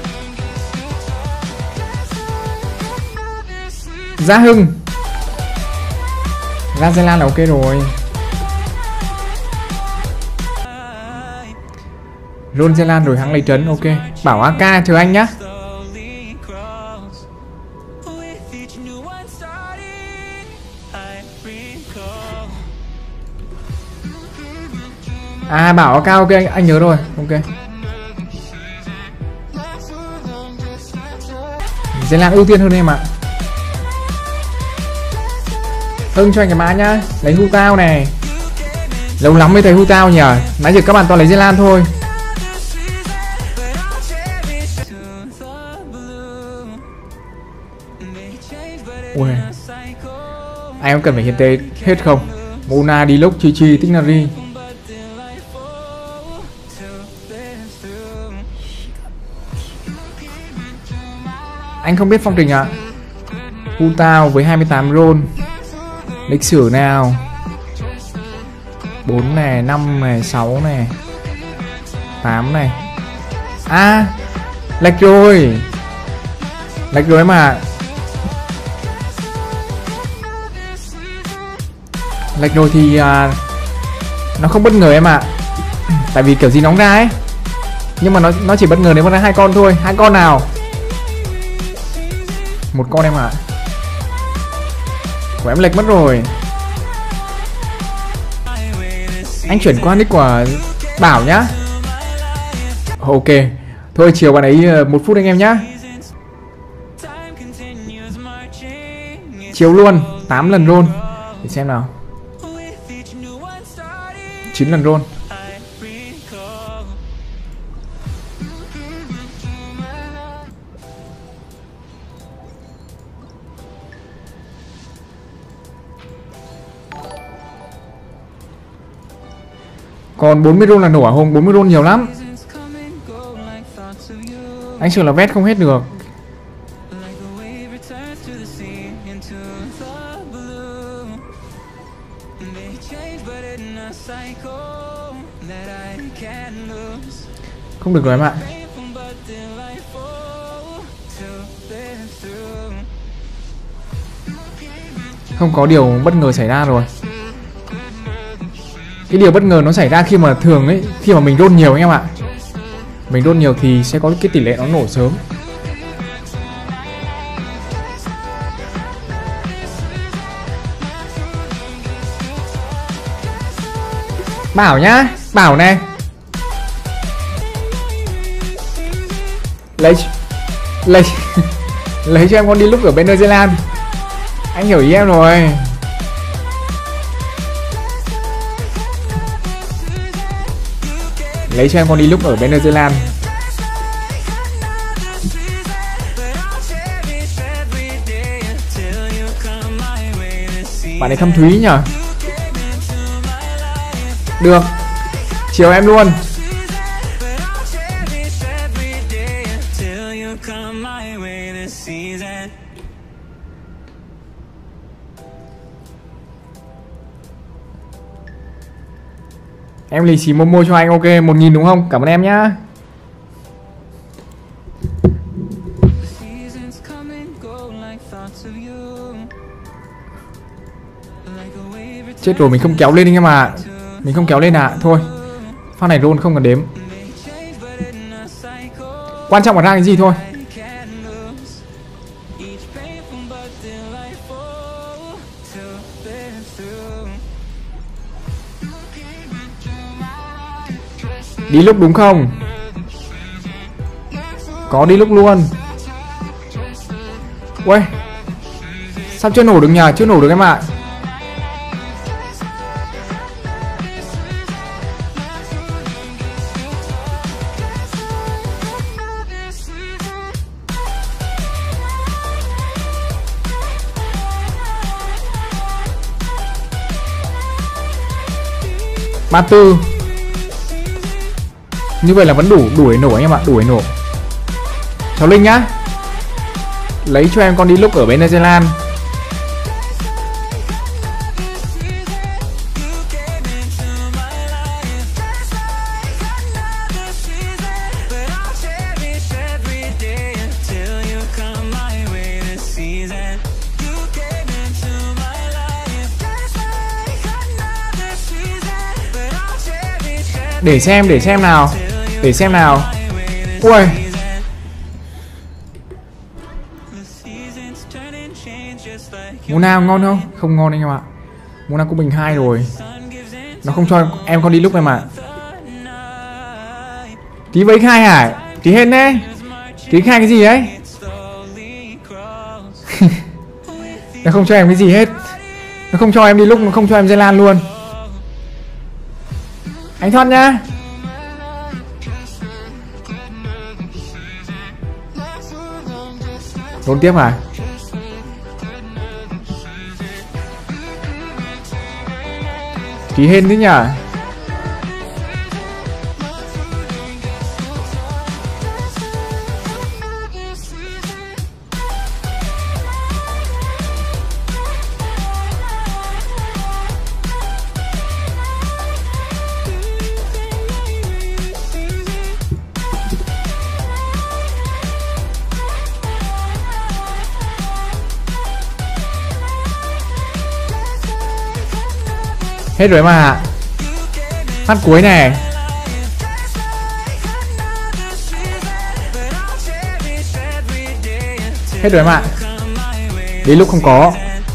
Gia Hưng. Ra Gia Lan là ok rồi. Roll Gia Lan rồi hắn lấy trấn, ok. Bảo a ca chờ anh nhá. À bảo nó cao, ok anh, anh nhớ rồi, ok. Dễ Lan ưu tiên hơn em ạ. Hưng cho anh cái mã nhá. Lấy Hu Tao này. Lâu lắm mới thấy Hu Tao nhỉ. Nãy giờ các bạn toàn lấy Dễ Lan thôi. Ui. Anh không cần phải hiến tế hết không? Mona đi lúc chi chi tích nari. Anh không biết phong trình ạ. À. Hu Tao với hai mươi tám roll. Lịch sử nào. Bốn này, năm này, sáu này, tám này. À, lệch rồi. Lệch rồi mà. Lệch rồi thì à, nó không bất ngờ em ạ. À. Tại vì kiểu gì nóng ra ấy. Nhưng mà nó nó chỉ bất ngờ nếu mà ra hai con thôi. Hai con nào? Một con em ạ. À. Của em lệch mất rồi. Anh chuyển qua nick của Bảo nhá. Ok. Thôi chiều bạn ấy một phút anh em nhá. Chiều luôn. Tám lần roll. Để xem nào. Chín lần roll. Còn bốn mươi roll là nổ à Hùng? bốn mươi roll nhiều lắm. Anh sợ là vét không hết được. Không được rồi em ạ. Không có điều bất ngờ xảy ra rồi. Cái điều bất ngờ nó xảy ra khi mà thường ấy, khi mà mình roll nhiều anh em ạ. Mình roll nhiều thì sẽ có cái tỷ lệ nó nổ sớm. Bảo nhá, Bảo này. Lấy lấy lấy cho em con đi lúc ở bên New Zealand. Anh hiểu ý em rồi. Lấy cho em con đi lúc ở bên New Zealand. Bạn ấy thâm thúy nhỉ. Được. Chiều em luôn. Em lì xì Momo cho anh, ok, một nghìn đúng không? Cảm ơn em nhá. Chết rồi, mình không kéo lên anh em à. Mình không kéo lên à. Thôi, pha này roll không cần đếm. Quan trọng là ra cái gì thôi. Đi lúc đúng không? Có đi lúc luôn. Uầy, sao chưa nổ được nhờ? Chưa nổ được em ạ. Ba tư. Như vậy là vẫn đủ, đủ để nổ anh em ạ, đủ để nổ. Cháu Linh nhá. Lấy cho em con đi lúc ở bên New Zealand. Để xem, để xem nào. Để xem nào. Ui. Mona ngon không? Không ngon anh em ạ. Mona cũng bình hai rồi. Nó không cho em con đi lúc này mà. Tí với khai hả? Tí hên đấy. Tí khai cái gì đấy? Nó không cho em cái gì hết. Nó không cho em đi lúc, nó không cho em dây lan luôn. Anh thoát nhá. Đốn tiếp à? Tí hên thế nhở? Hết rồi mà. Phát cuối này. Hết rồi mà. Đến lúc không có.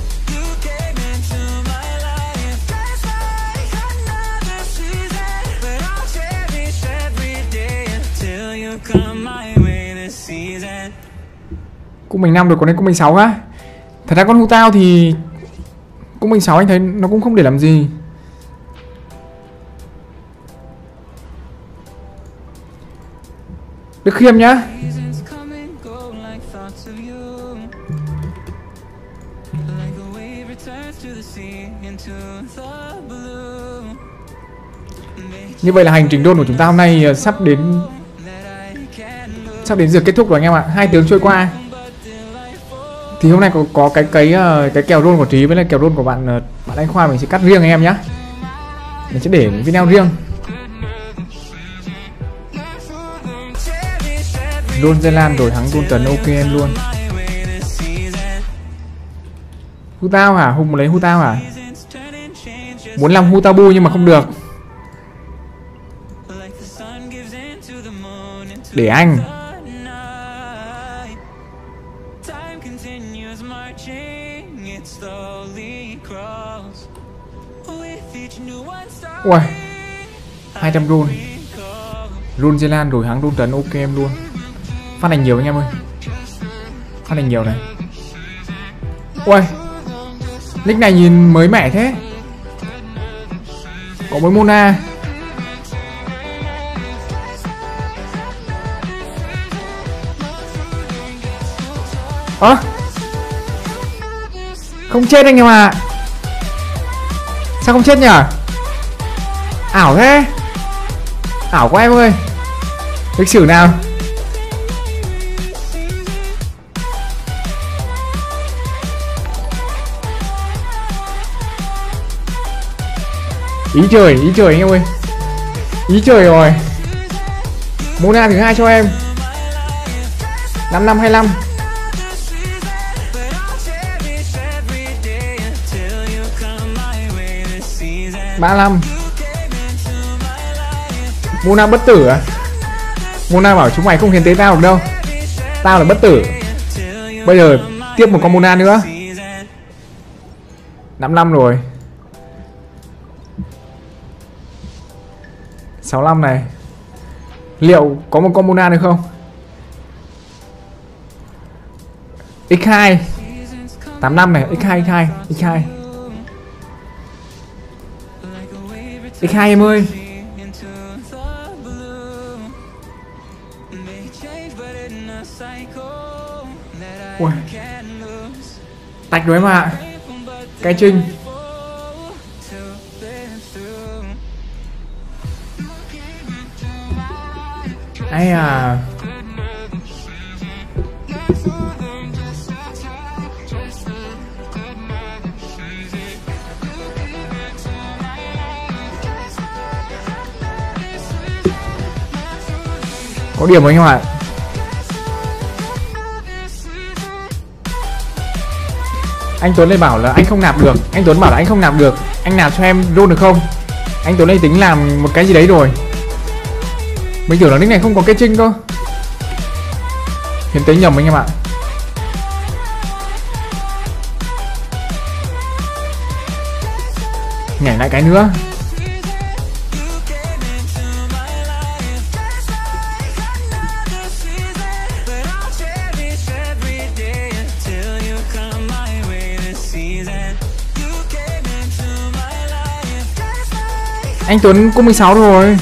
Cung mình năm rồi, còn đến cung mình sáu á. Thật ra con Hu Tao thì cung mình sáu anh thấy nó cũng không để làm gì. Đức Khiêm nhá. Như vậy là hành trình đôn của chúng ta hôm nay uh, sắp đến sắp đến giờ kết thúc rồi anh em ạ. Hai tiếng trôi qua. Thì hôm nay có có cái cái uh, cái kèo đôn của Trí với lại kèo đôn của bạn uh, bạn Anh Khoa mình sẽ cắt riêng anh em nhé. Mình sẽ để video riêng. Đôn Dây Lan rồi thắng Tôn Tấn, ok em luôn. Hu Tao hả? Hùng lấy Hu Tao hả? Muốn làm Hu Tao Bu nhưng mà không được. Để anh. Ui, hai trăm run. Run Dây Lan rồi thắng Tôn Tấn, ok em luôn. Phát hành nhiều anh em ơi. Phát hành nhiều này. Ui, nick này nhìn mới mẻ thế. Có mới Mona. Ơ à, không chết anh em à? Sao không chết nhỉ? Ảo thế. Ảo quá em ơi. Lịch sử nào. Ý trời, ý trời anh em ơi. Ý trời rồi. Mona thứ hai cho em. Năm năm hai lăm. ba lăm. Mona bất tử à? Mona bảo chúng mày không khiến tế tao được đâu. Tao là bất tử. Bây giờ tiếp một con Mona nữa. Năm năm rồi. Sáu lăm này. Liệu có một con Mona được không? ích hai. Tám năm này. ích hai, ích hai, ích hai. ích hai em ơi. Ui. Tạch rồi em ạ. Cái Trinh. Ai à. Có điểm không anh em ạ? Anh Tuấn này bảo là anh không nạp được. Anh Tuấn bảo là anh không nạp được. Anh nạp cho em roll được không? Anh Tuấn này tính làm một cái gì đấy rồi. Mình tưởng là nick này không có cái trinh cơ. Hiến tế nhầm anh em ạ. Nhảy lại cái nữa. Anh Tuấn cung mười sáu rồi.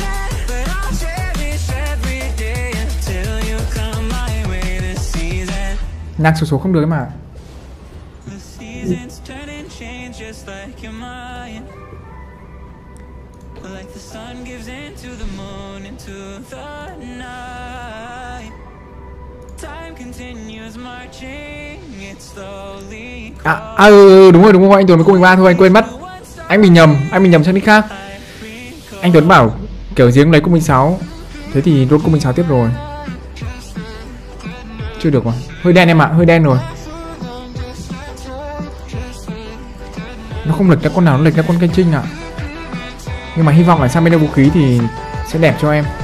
Nhạc số số không được mà. À, à ừ, đúng rồi đúng rồi, anh Tuấn cung mười ba thôi, anh quên mất. Anh bị nhầm, anh bị nhầm sang nick khác. Anh Tuấn bảo kiểu giếng lấy cung mười sáu. Thế thì rốt cung mười sáu tiếp rồi. Chưa được mà. Hơi đen em ạ, à, hơi đen rồi. Nó không lệch ra con nào, nó lệch ra con canh trinh ạ. À. Nhưng mà hy vọng là sang bên đây vũ khí thì sẽ đẹp cho em.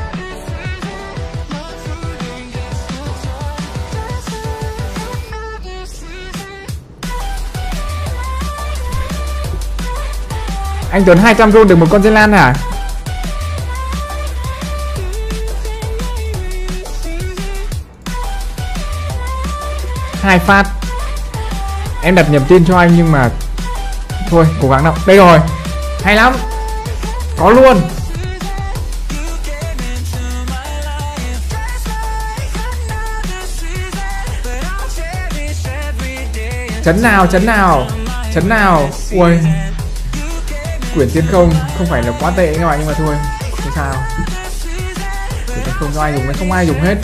Anh Tuấn hai trăm roll được một con dây lan à? Hai phát. Em đặt nhầm tên cho anh nhưng mà thôi, cố gắng nào. Đây rồi. Hay lắm. Có luôn. Chấn nào, chấn nào. Chấn nào. Ui. Quyển tiên không, không phải là quá tệ các bạn, nhưng mà thôi, không sao. Quyển tiên không do ai dùng, nó không ai dùng hết.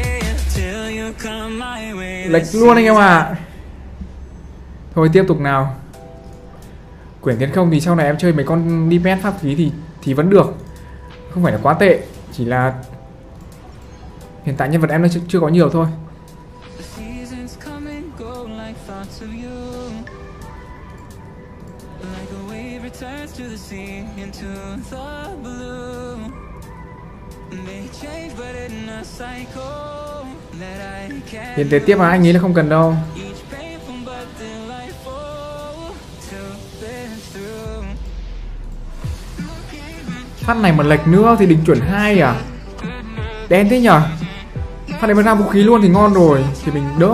Lệch luôn anh em ạ. À. Thôi tiếp tục nào. Quyển tiến không thì sau này em chơi mấy con đi pet pháp khí thì thì vẫn được, không phải là quá tệ, chỉ là hiện tại nhân vật em nó chưa, chưa có nhiều thôi. Hiện tế tiếp mà anh nghĩ là không cần đâu. Phát này mà lệch nữa thì đỉnh chuẩn hai à? Đen thế nhở? Phát này mà ra vũ khí luôn thì ngon rồi, thì mình đỡ.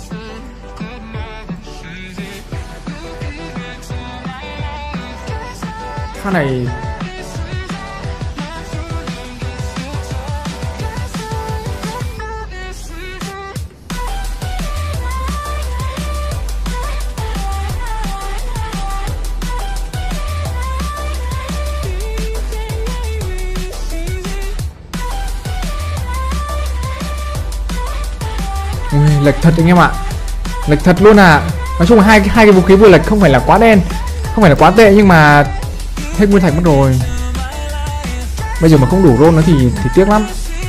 Phát này lệch thật anh em ạ, lệch thật luôn à. Nói chung là hai hai cái vũ khí vừa lệch, không phải là quá đen, không phải là quá tệ, nhưng mà hết nguyên thạch mất rồi. Bây giờ mà không đủ roll nữa thì thì tiếc lắm.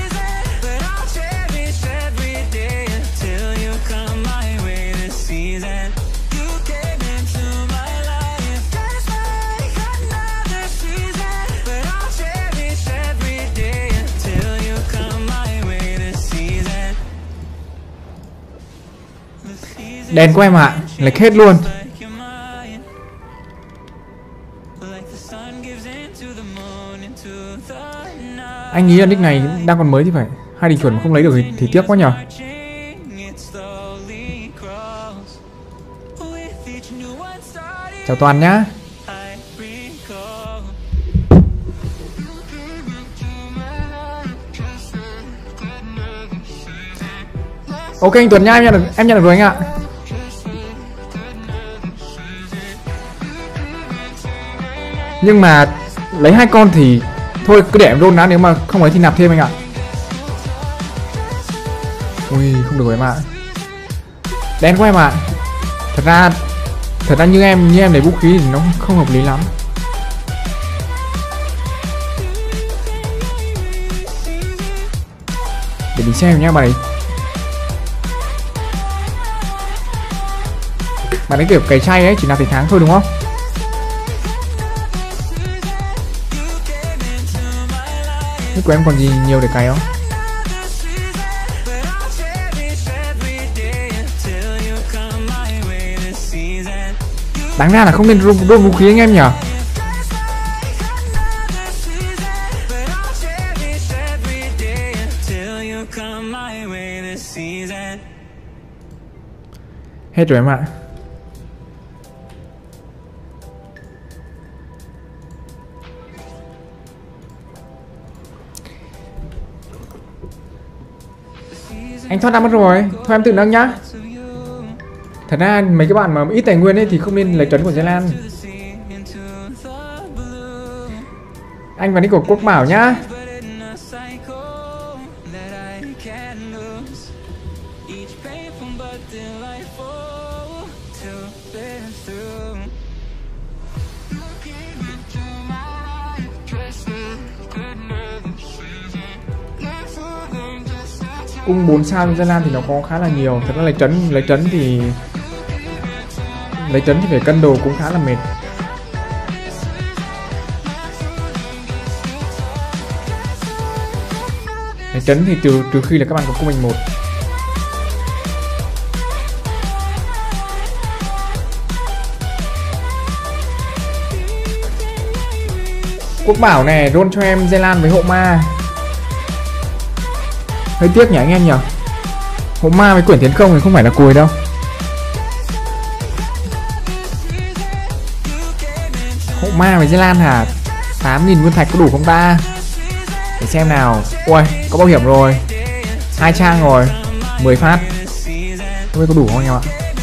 Đen của em ạ, à, lệch hết luôn. Anh nghĩ là nick này đang còn mới thì phải. Hai đỉnh chuẩn mà không lấy được thì, thì tiếc quá nhờ. Chào Toàn nhá. Ok anh Tuấn nhá, em nhận được, em nhận được rồi anh ạ. Nhưng mà lấy hai con thì thôi cứ để em roll đã, nếu mà không ấy thì nạp thêm anh ạ. Ui không được em ạ. Đen quá em ạ. Thật ra thật ra như em như em lấy vũ khí thì nó không hợp lý lắm. Để mình xem nha bạn ấy. Bạn ấy kiểu cày chay ấy, chỉ là phải tháng thôi đúng không? Nick của em còn gì nhiều để cày không? Đáng ra là không nên roll vũ khí anh em nhỉ? Hết rồi em ạ. Anh thoát ra mất rồi. Thôi em tự nâng nhá. Thật ra mấy cái bạn mà ít tài nguyên ấy thì không nên lấy trấn của Gia Lan. Anh và Nick của Quốc Bảo nhá. Cung bốn sao Gia Lan thì nó có khá là nhiều. Thật ra lấy trấn lấy trấn thì lấy trấn thì phải cân đồ cũng khá là mệt. Lấy trấn thì trừ trừ khi là các bạn có cung mình một. Quốc Bảo này roll cho em Gia Lan với hộ ma. Hơi tiếc nhỉ anh em nhỉ. Hộ ma với quyển tiến công thì không phải là cùi đâu. Hộ ma với Gia Lan hả? Tám nghìn nguyên thạch có đủ không ta? Để xem nào. Ui có bảo hiểm rồi. Hai trang rồi. Mười phát. Không biết có đủ không anh em ạ.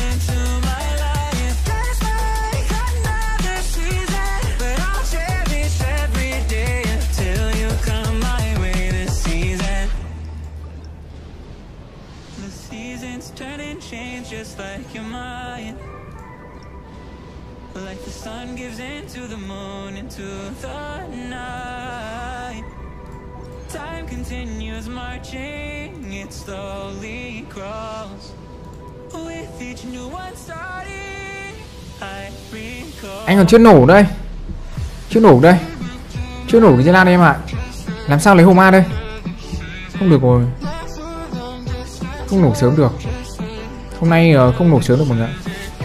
Like the sun gives into the moon, into the night. Time continues marching, it slowly crawls. With each new one starting, I recall. Anh còn chưa nổ đây. Chưa nổ đây. Chưa nổ cái Gia Lan đây em ạ. Làm sao lấy hộ ma đây? Không được rồi. Không nổ sớm được. Hôm nay không nổ sớm được mọi người ạ.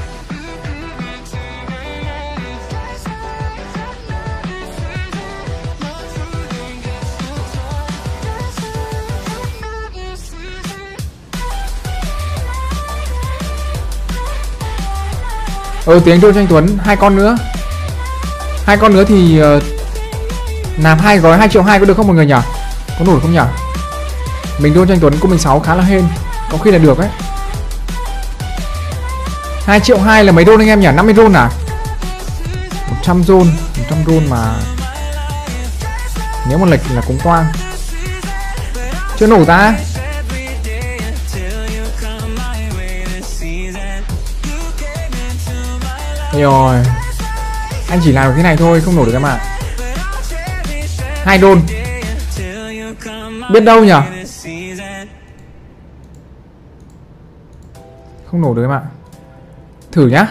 Ừ tiếng cho anh Tuấn hai con nữa. Hai con nữa thì uh, làm hai gói hai triệu hai có được không mọi người nhỉ? Có đủ không nhỉ? Mình đôn cho anh Tuấn của mình sáu khá là hên. Có khi là được đấy. Hai triệu hai là mấy đôn anh em nhỉ? năm mươi đôn à? Một trăm đôn. Một trăm đôn mà nếu mà lệch là cũng toang. Chưa nổ ta. Rồi. Anh chỉ làm được thế này thôi, không nổ được em ạ. Hai đôn. Biết đâu nhỉ? Không nổ được em ạ. Thử nhá.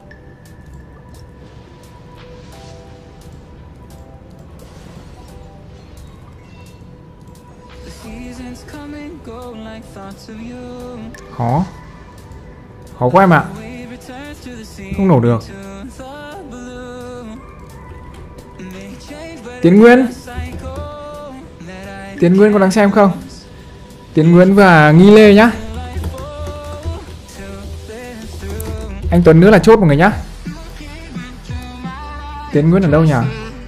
Khó. Khó quá em ạ. Không nổ được. Tiến Nguyên. Tiến Nguyên có đang xem không? Tiến Nguyên và Nghi Lê nhá. Anh Tuấn nữa là chốt mọi người nhá. Tiến Nguyên ở đâu nhỉ?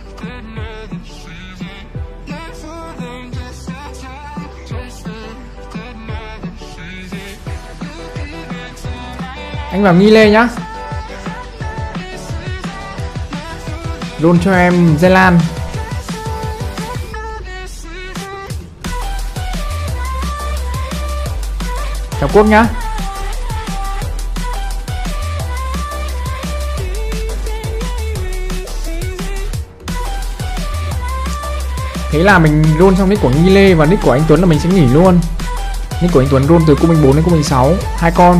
Anh vào Nghi Lê nhá. Luôn cho em Gia Lan. Chào Quốc nhá. Thế là mình roll xong nick của Nghi Lê và nick của anh Tuấn là mình sẽ nghỉ luôn. Nick của anh Tuấn roll từ cung mình bốn đến cung mình sáu, hai con.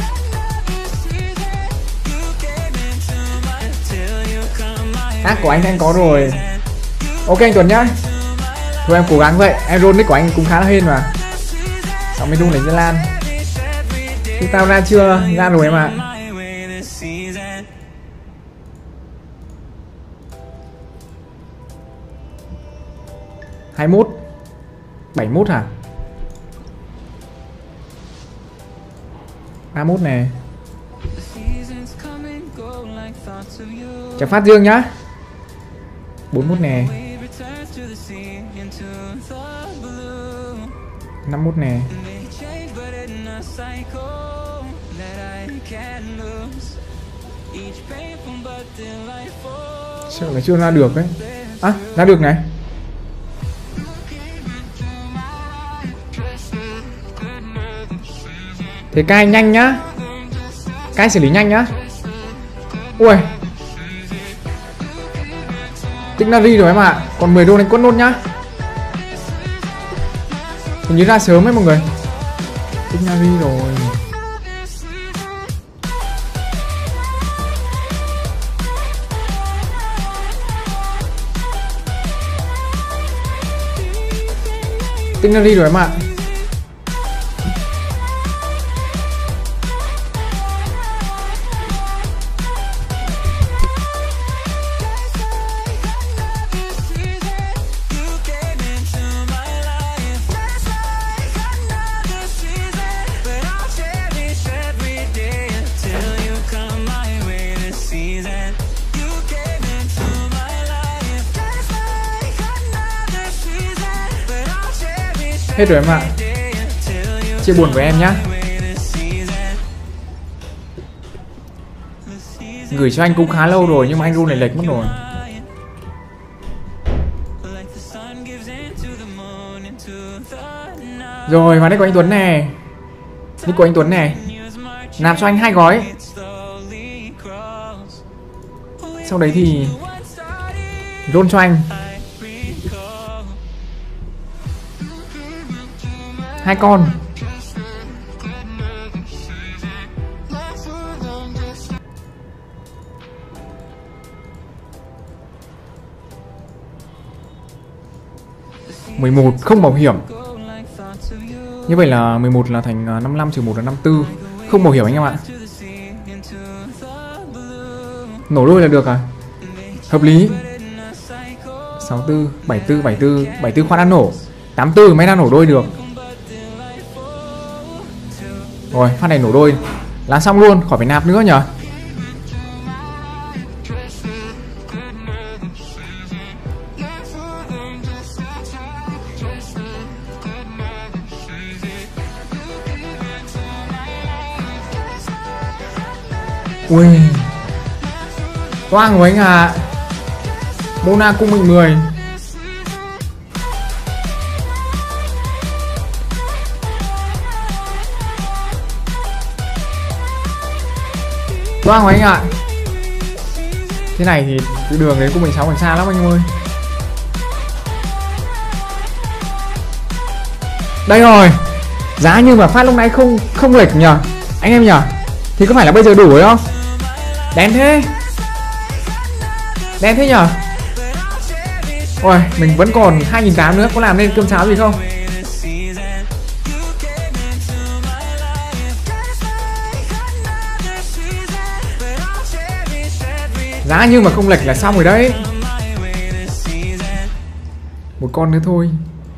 Ác của anh anh có rồi. Ok anh Tuấn nhá. Thôi em cố gắng vậy. Em roll nick của anh cũng khá là hên mà. Sao mới roll lấy Gia Lan? Thì tao ra chưa? Ra rồi em ạ. hai mươi mốt. bảy mươi mốt hả? ba mươi mốt nè. Chào Phát Dương nhá. bốn mươi mốt nè. năm mươi mốt nè. Sợ là chưa ra được đấy. À, ra được này. Thế cai nhanh nhá. Cai xử lý nhanh nhá. Ui. Tích Nari rồi em ạ. À. Còn mười đô đánh quất nốt nhá. Hình như ra sớm ấy mọi người. Tích Nari rồi. Tích Nari rồi em ạ. À. Hết rồi em ạ. Chia buồn với em nhá. Gửi cho anh cũng khá lâu rồi nhưng mà anh run này lệch mất rồi. Rồi vào đây có anh Tuấn này. Đây có anh Tuấn này. Nạp cho anh hai gói. Sau đấy thì roll cho anh hai con. mười một không bảo hiểm. Như vậy là mười một là thành năm mươi lăm trừ một là năm mươi tư. Không bảo hiểm anh em ạ. Nổ đôi là được à? Hợp lý. sáu tư, bảy tư, bảy tư, bảy tư khoan ăn nổ. tám tư mới đang nổ đôi được. Rồi, phát này nổ đôi là xong luôn, khỏi phải nạp nữa nhở. Ui, toang rồi anh à. Mona cung mình mười. Toang rồi anh ạ. Thế này thì cái đường đấy của mình sáu còn xa lắm anh ơi. Đây rồi. Giá như mà phát lúc nãy không không lệch nhờ anh em nhờ, thì có phải là bây giờ đủ rồi không? Đen thế. Đen thế nhờ. Ôi, mình vẫn còn hai nghìn tám trăm nữa, có làm nên cơm cháo gì không? Giá nhưng mà không lệch là xong rồi đấy. Một con nữa thôi.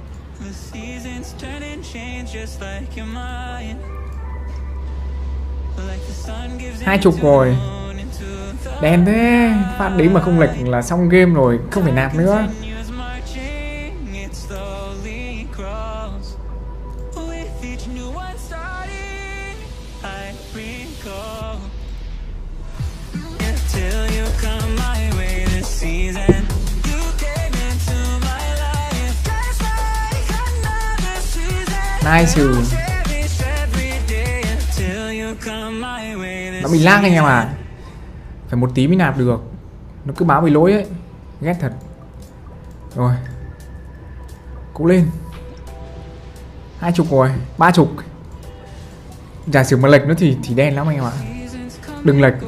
Hai chục rồi. Đen thế. Phát đấy mà không lệch là xong game rồi, không phải nạp nữa. Nice. Nó bị lag anh em à. Phải một tí mới nạp được. Nó cứ báo bị lỗi ấy. Ghét thật. Rồi. Cố lên. Hai chục rồi. Ba chục. Giả sử mà lệch nữa thì thì đen lắm anh em ạ. Đừng lệch.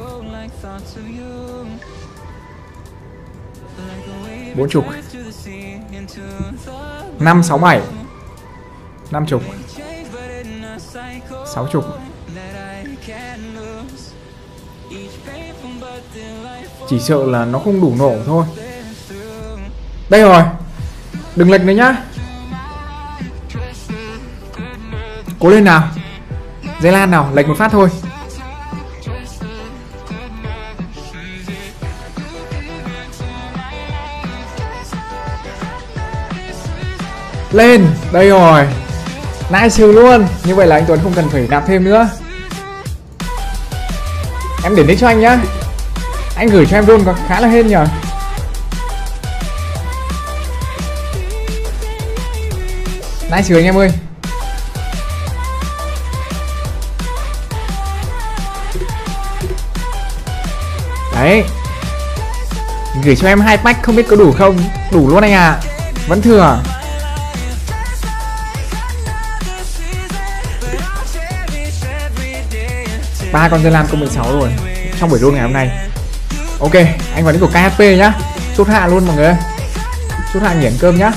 Bốn chục. Năm, sáu, bảy. Năm chục. Sáu chục. Chỉ sợ là nó không đủ nổ thôi. Đây rồi. Đừng lệch nữa nhá. Cố lên nào. Dây lan nào, lệch một phát thôi. Lên. Đây rồi. Nice luôn. Như vậy là anh Tuấn không cần phải nạp thêm nữa. Em để nick cho anh nhá. Anh gửi cho em luôn có khá là hên nhờ. Nice anh em ơi. Đấy. Gửi cho em hai pack không biết có đủ không? Đủ luôn anh à. Vẫn thừa. Ba con dân lam công mười sáu rồi trong buổi roll ngày hôm nay. Ok, anh vào đến của ca hát pê nhá. Chốt hạ luôn mọi người. Chốt hạ nghỉ ăn cơm nhá.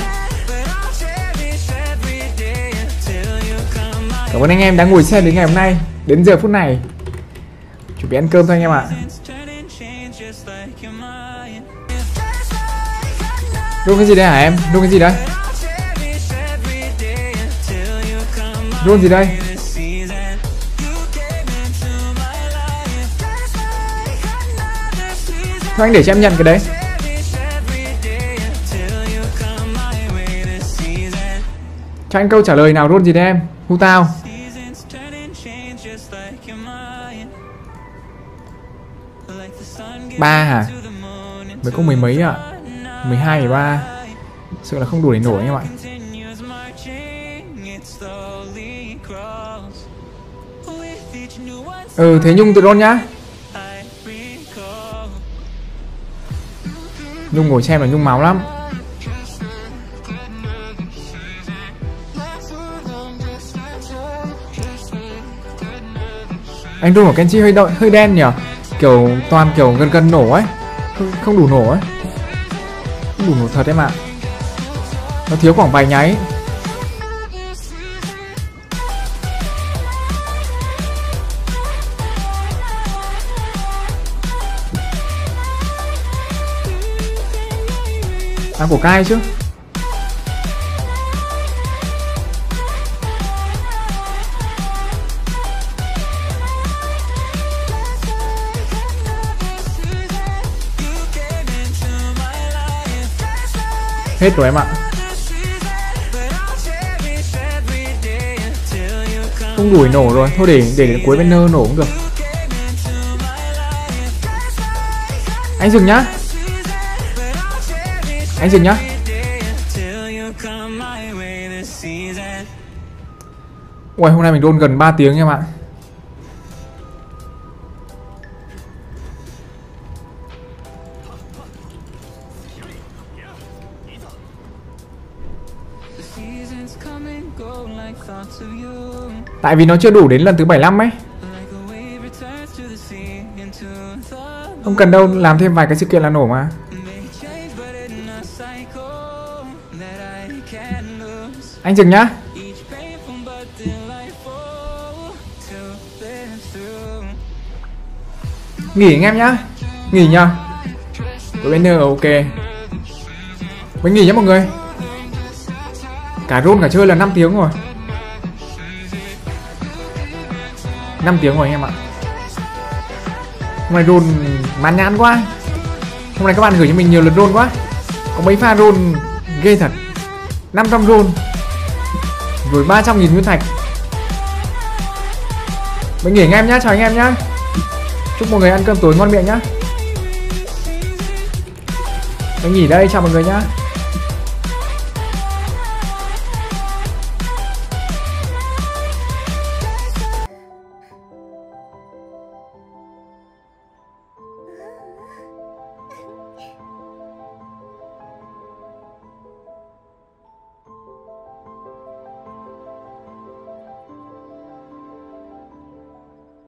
Cảm ơn anh em đã ngồi xem đến ngày hôm nay. Đến giờ phút này chuẩn bị ăn cơm thôi anh em ạ. Roll cái gì đây hả em? Roll cái gì đây? Roll gì đây? Thôi anh để cho em nhận cái đấy. Cho anh câu trả lời nào, roll gì đây em? Hu tao. Ba hả? Mới có mười mấy ạ. Mười hai phẩy ba. Sợ là không đủ để nổi anh em ạ. Ừ thế Nhung tự roll nhá. Nhung ngồi xem là Nhung máu lắm. Anh roll của Kenchi hơi đợi, hơi đen nhỉ. Kiểu toàn kiểu gần gần nổ ấy. Không, không đủ nổ ấy. Không đủ nổ thật em ạ. Nó thiếu khoảng vài nháy. À của cai chứ. Hết rồi em ạ. Không đuổi nổ rồi. Thôi để để đến cuối banner nổ cũng được. Anh dừng nhá. Anh dừng nhá. Ui hôm nay mình roll gần ba tiếng em ạ. Tại vì nó chưa đủ đến lần thứ bảy mươi lăm ấy. Không cần đâu, làm thêm vài cái sự kiện là nổ mà. Anh dừng nhá. Nghỉ anh em nhá. Nghỉ nhá. Với banner ok. Với nghỉ nhá mọi người. Cả roll cả chơi là năm tiếng rồi. năm tiếng rồi anh em ạ. Hôm nay roll mãn nhãn quá. Hôm nay các bạn gửi cho mình nhiều lượt roll quá. Có mấy pha roll ghê thật. Năm trăm roll. Rồi ba trăm nghìn nguyên thạch. Mình nghỉ anh em nhá, chào anh em nhá. Chúc mọi người ăn cơm tối ngon miệng nhá. Mình nghỉ đây, chào mọi người nhá.